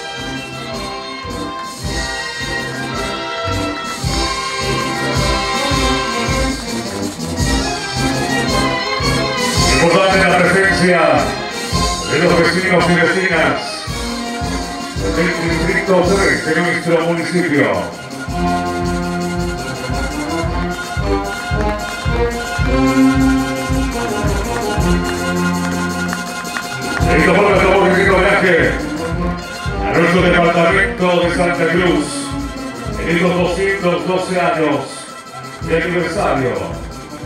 Importante la presencia de los vecinos y vecinas del distrito tres de nuestro municipio. De esta forma estamos rendiendo homenaje a nuestro departamento de Santa Cruz en estos doscientos doce años de aniversario.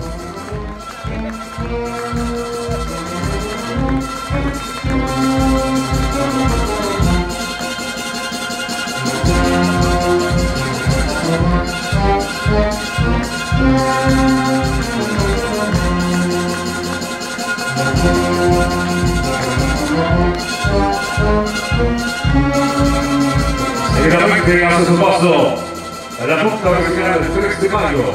Seguidamente hace su paso a la Junta Vecinal del tres de mayo,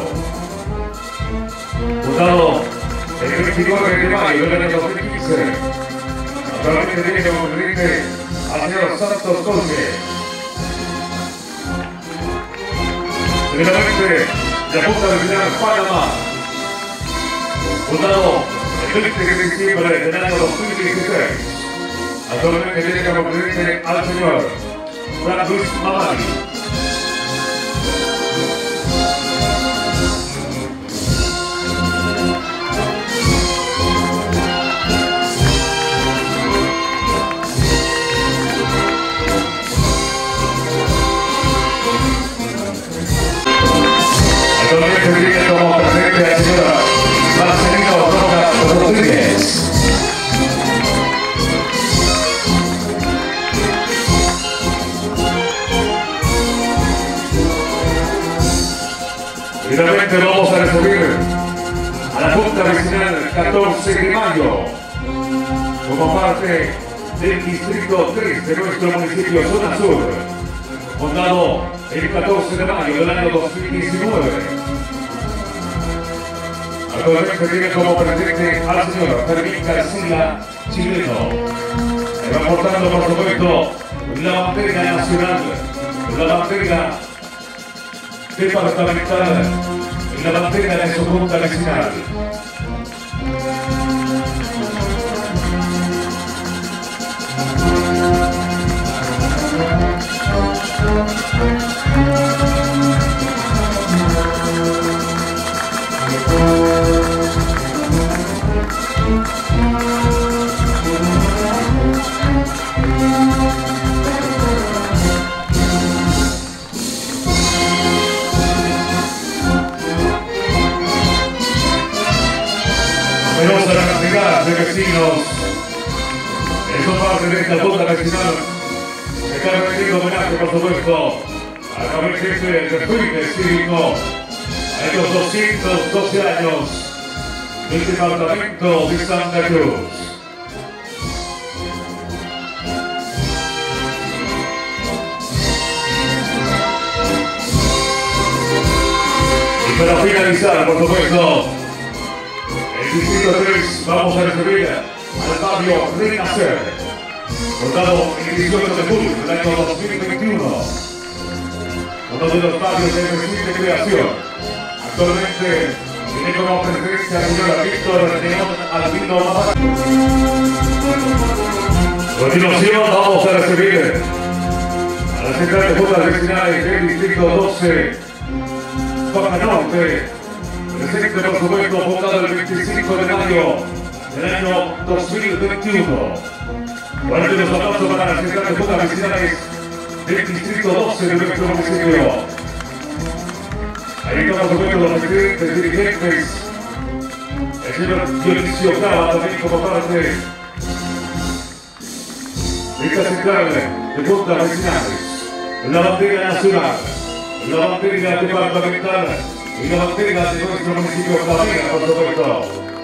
fundado el veintinueve de mayo del año dos mil quince. Actualmente tiene como presidente al señor Santos Colque. Seguidamente la Junta Vecinal Panamá, fundado el veinte de diciembre del año dos mil dieciséis. Actualmente tiene como presidente al señor Frank Luis Mamani. Actualmente tiene como presidente al señor Marcelino Roca Rodríguez. Finalmente vamos a recibir a la Junta Vecinal catorce de mayo como parte del distrito tres de nuestro municipio Zona Sur, fundado el catorce de mayo del año dos mil diecinueve. Actualmente tiene como presidente al señor Fermín García Chileno, reportando por supuesto la bandera nacional, la bandera departamental en la bandera de su Junta Vecinal. Numerosa la cantidad de vecinos que son parte de esta Junta Vecinal que está rendiendo homenaje, por supuesto, al comité de desfile cívico a estos doscientos doce años del departamento de Santa Cruz. Y para finalizar, por supuesto, el distrito tres vamos a recibir al barrio Renacer, fundado el dieciocho de julio del año dos mil veintiuno, uno de los barrios de reciente creación. Actualmente tiene como presidente al señor Víctor León Albino Mamá. A continuación vamos a recibir a la central de juntas vecinales del distrito doce, Zona Norte, presente por supuesto fundado el veinticinco de mayo del año dos mil veintiuno. Fuerte los aplausos para las centrales de juntas vecinales del distrito doce de nuestro municipio. Ahí están por supuesto los presidentes, dirigentes, el señor Dionisio Cava también como parte de esta central de juntas vecinales, la bandera nacional, la bandera departamental y la bandera de nuestro municipio Clavera, por supuesto.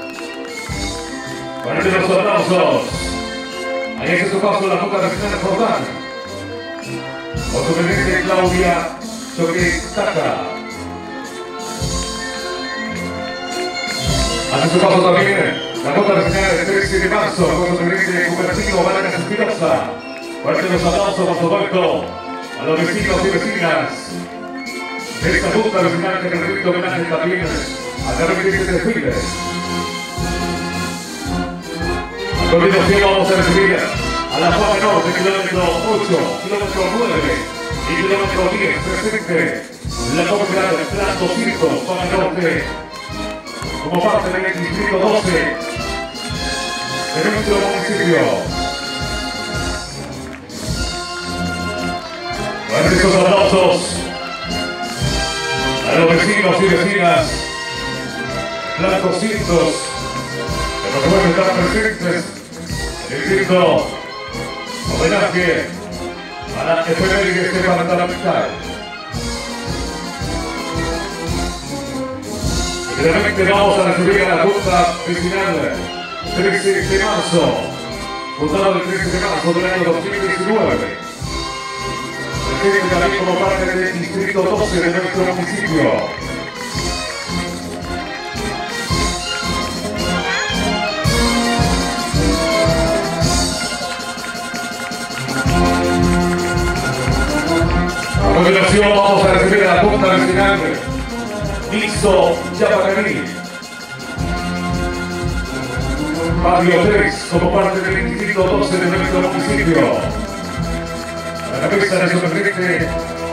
Fuerte los aplausos. Ahí es su paso la Junta Vecinal Jordán, por su presidente Claudia Choque Taca. Hace su paso también la nota vecinal del trece de marzo con su presidente cooperativo Baranas Espinosa. Fuerte los aplausos, por supuesto, a los vecinos y vecinas de esta junta vecinal que rinde homenaje también a través de este desfile. A continuación vamos a recibir a la Faja Norte, kilómetro ocho, kilómetro nueve y kilómetro diez, presente la comunidad de Plan doscientos, Faja Norte, como parte del distrito doce de nuestro municipio. Para estos aplausos a los vecinos y vecinas, Plan doscientos, que nos pueden estar presentes en el grito homenaje a la efemérides departamental. Finalmente vamos a recibir a la Junta Vecinal trece de marzo, fundada el trece de marzo del año dos mil diecinueve. Presente también como parte del distrito doce de nuestro municipio. A continuación vamos a recibir a la Junta Vecinal Nixo Yapacarí, Barrio tres, como parte del distrito doce de nuestro municipio. A la cabeza de su presidente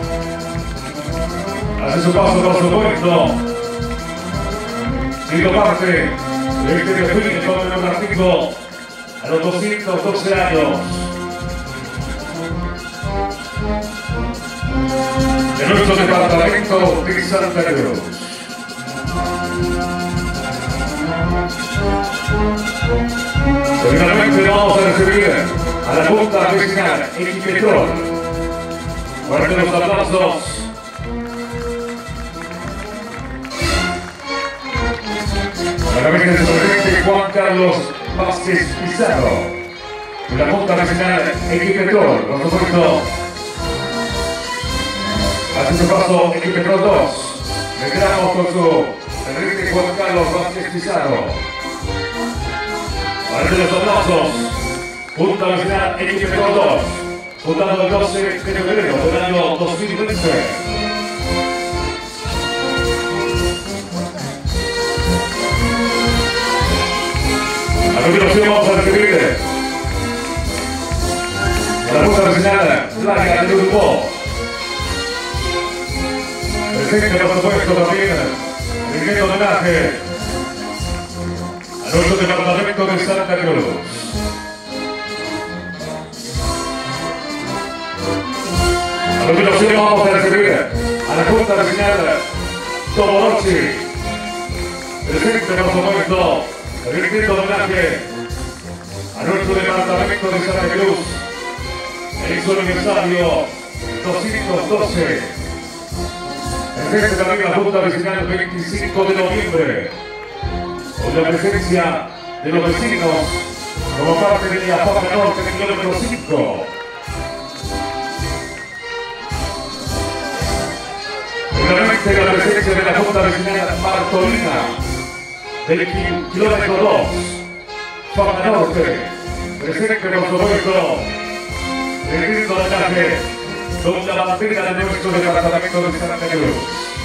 hace su paso, por supuesto, siendo parte de este desfile conmemorativo a los doscientos doce años de nuestro departamento de Santa Cruz. Finalmente vamos a recibir a la Junta Vecinal Equipetrol. Fuerte los aplausos a la cabeza del presidente Juan Carlos Vázquez Pizarro de la Junta Vecinal Equipetrol, por supuesto. Hace su paso Equipetrol dos. Entramos con su presidente Juan Carlos Vázquez Pizarro. Para los aplausos, Junta Vecinal Equipetrol dos, fundado el doce de febrero del año dos mil veinte. A continuación vamos a recibir a la Junta Vecinal Playa del Uruguay. Presente, por supuesto, también el grito homenaje a nuestro departamento de Santa Cruz. A continuación vamos a recibir a la Junta Vecinal Tomodorchi. Presente, por supuesto, el grito homenaje a nuestro departamento de Santa Cruz en su aniversario doscientos doce. Presente también la Junta Vecinal veinticinco de noviembre, con la presencia de los vecinos como parte de la Faja Norte del kilómetro cinco. Finalmente la presencia de la Junta Vecinal Bartolina del kilómetro dos, Faja Norte. Presente, por supuesto, el grito de homenaje con la bandera de nuestro departamento de Santa Cruz.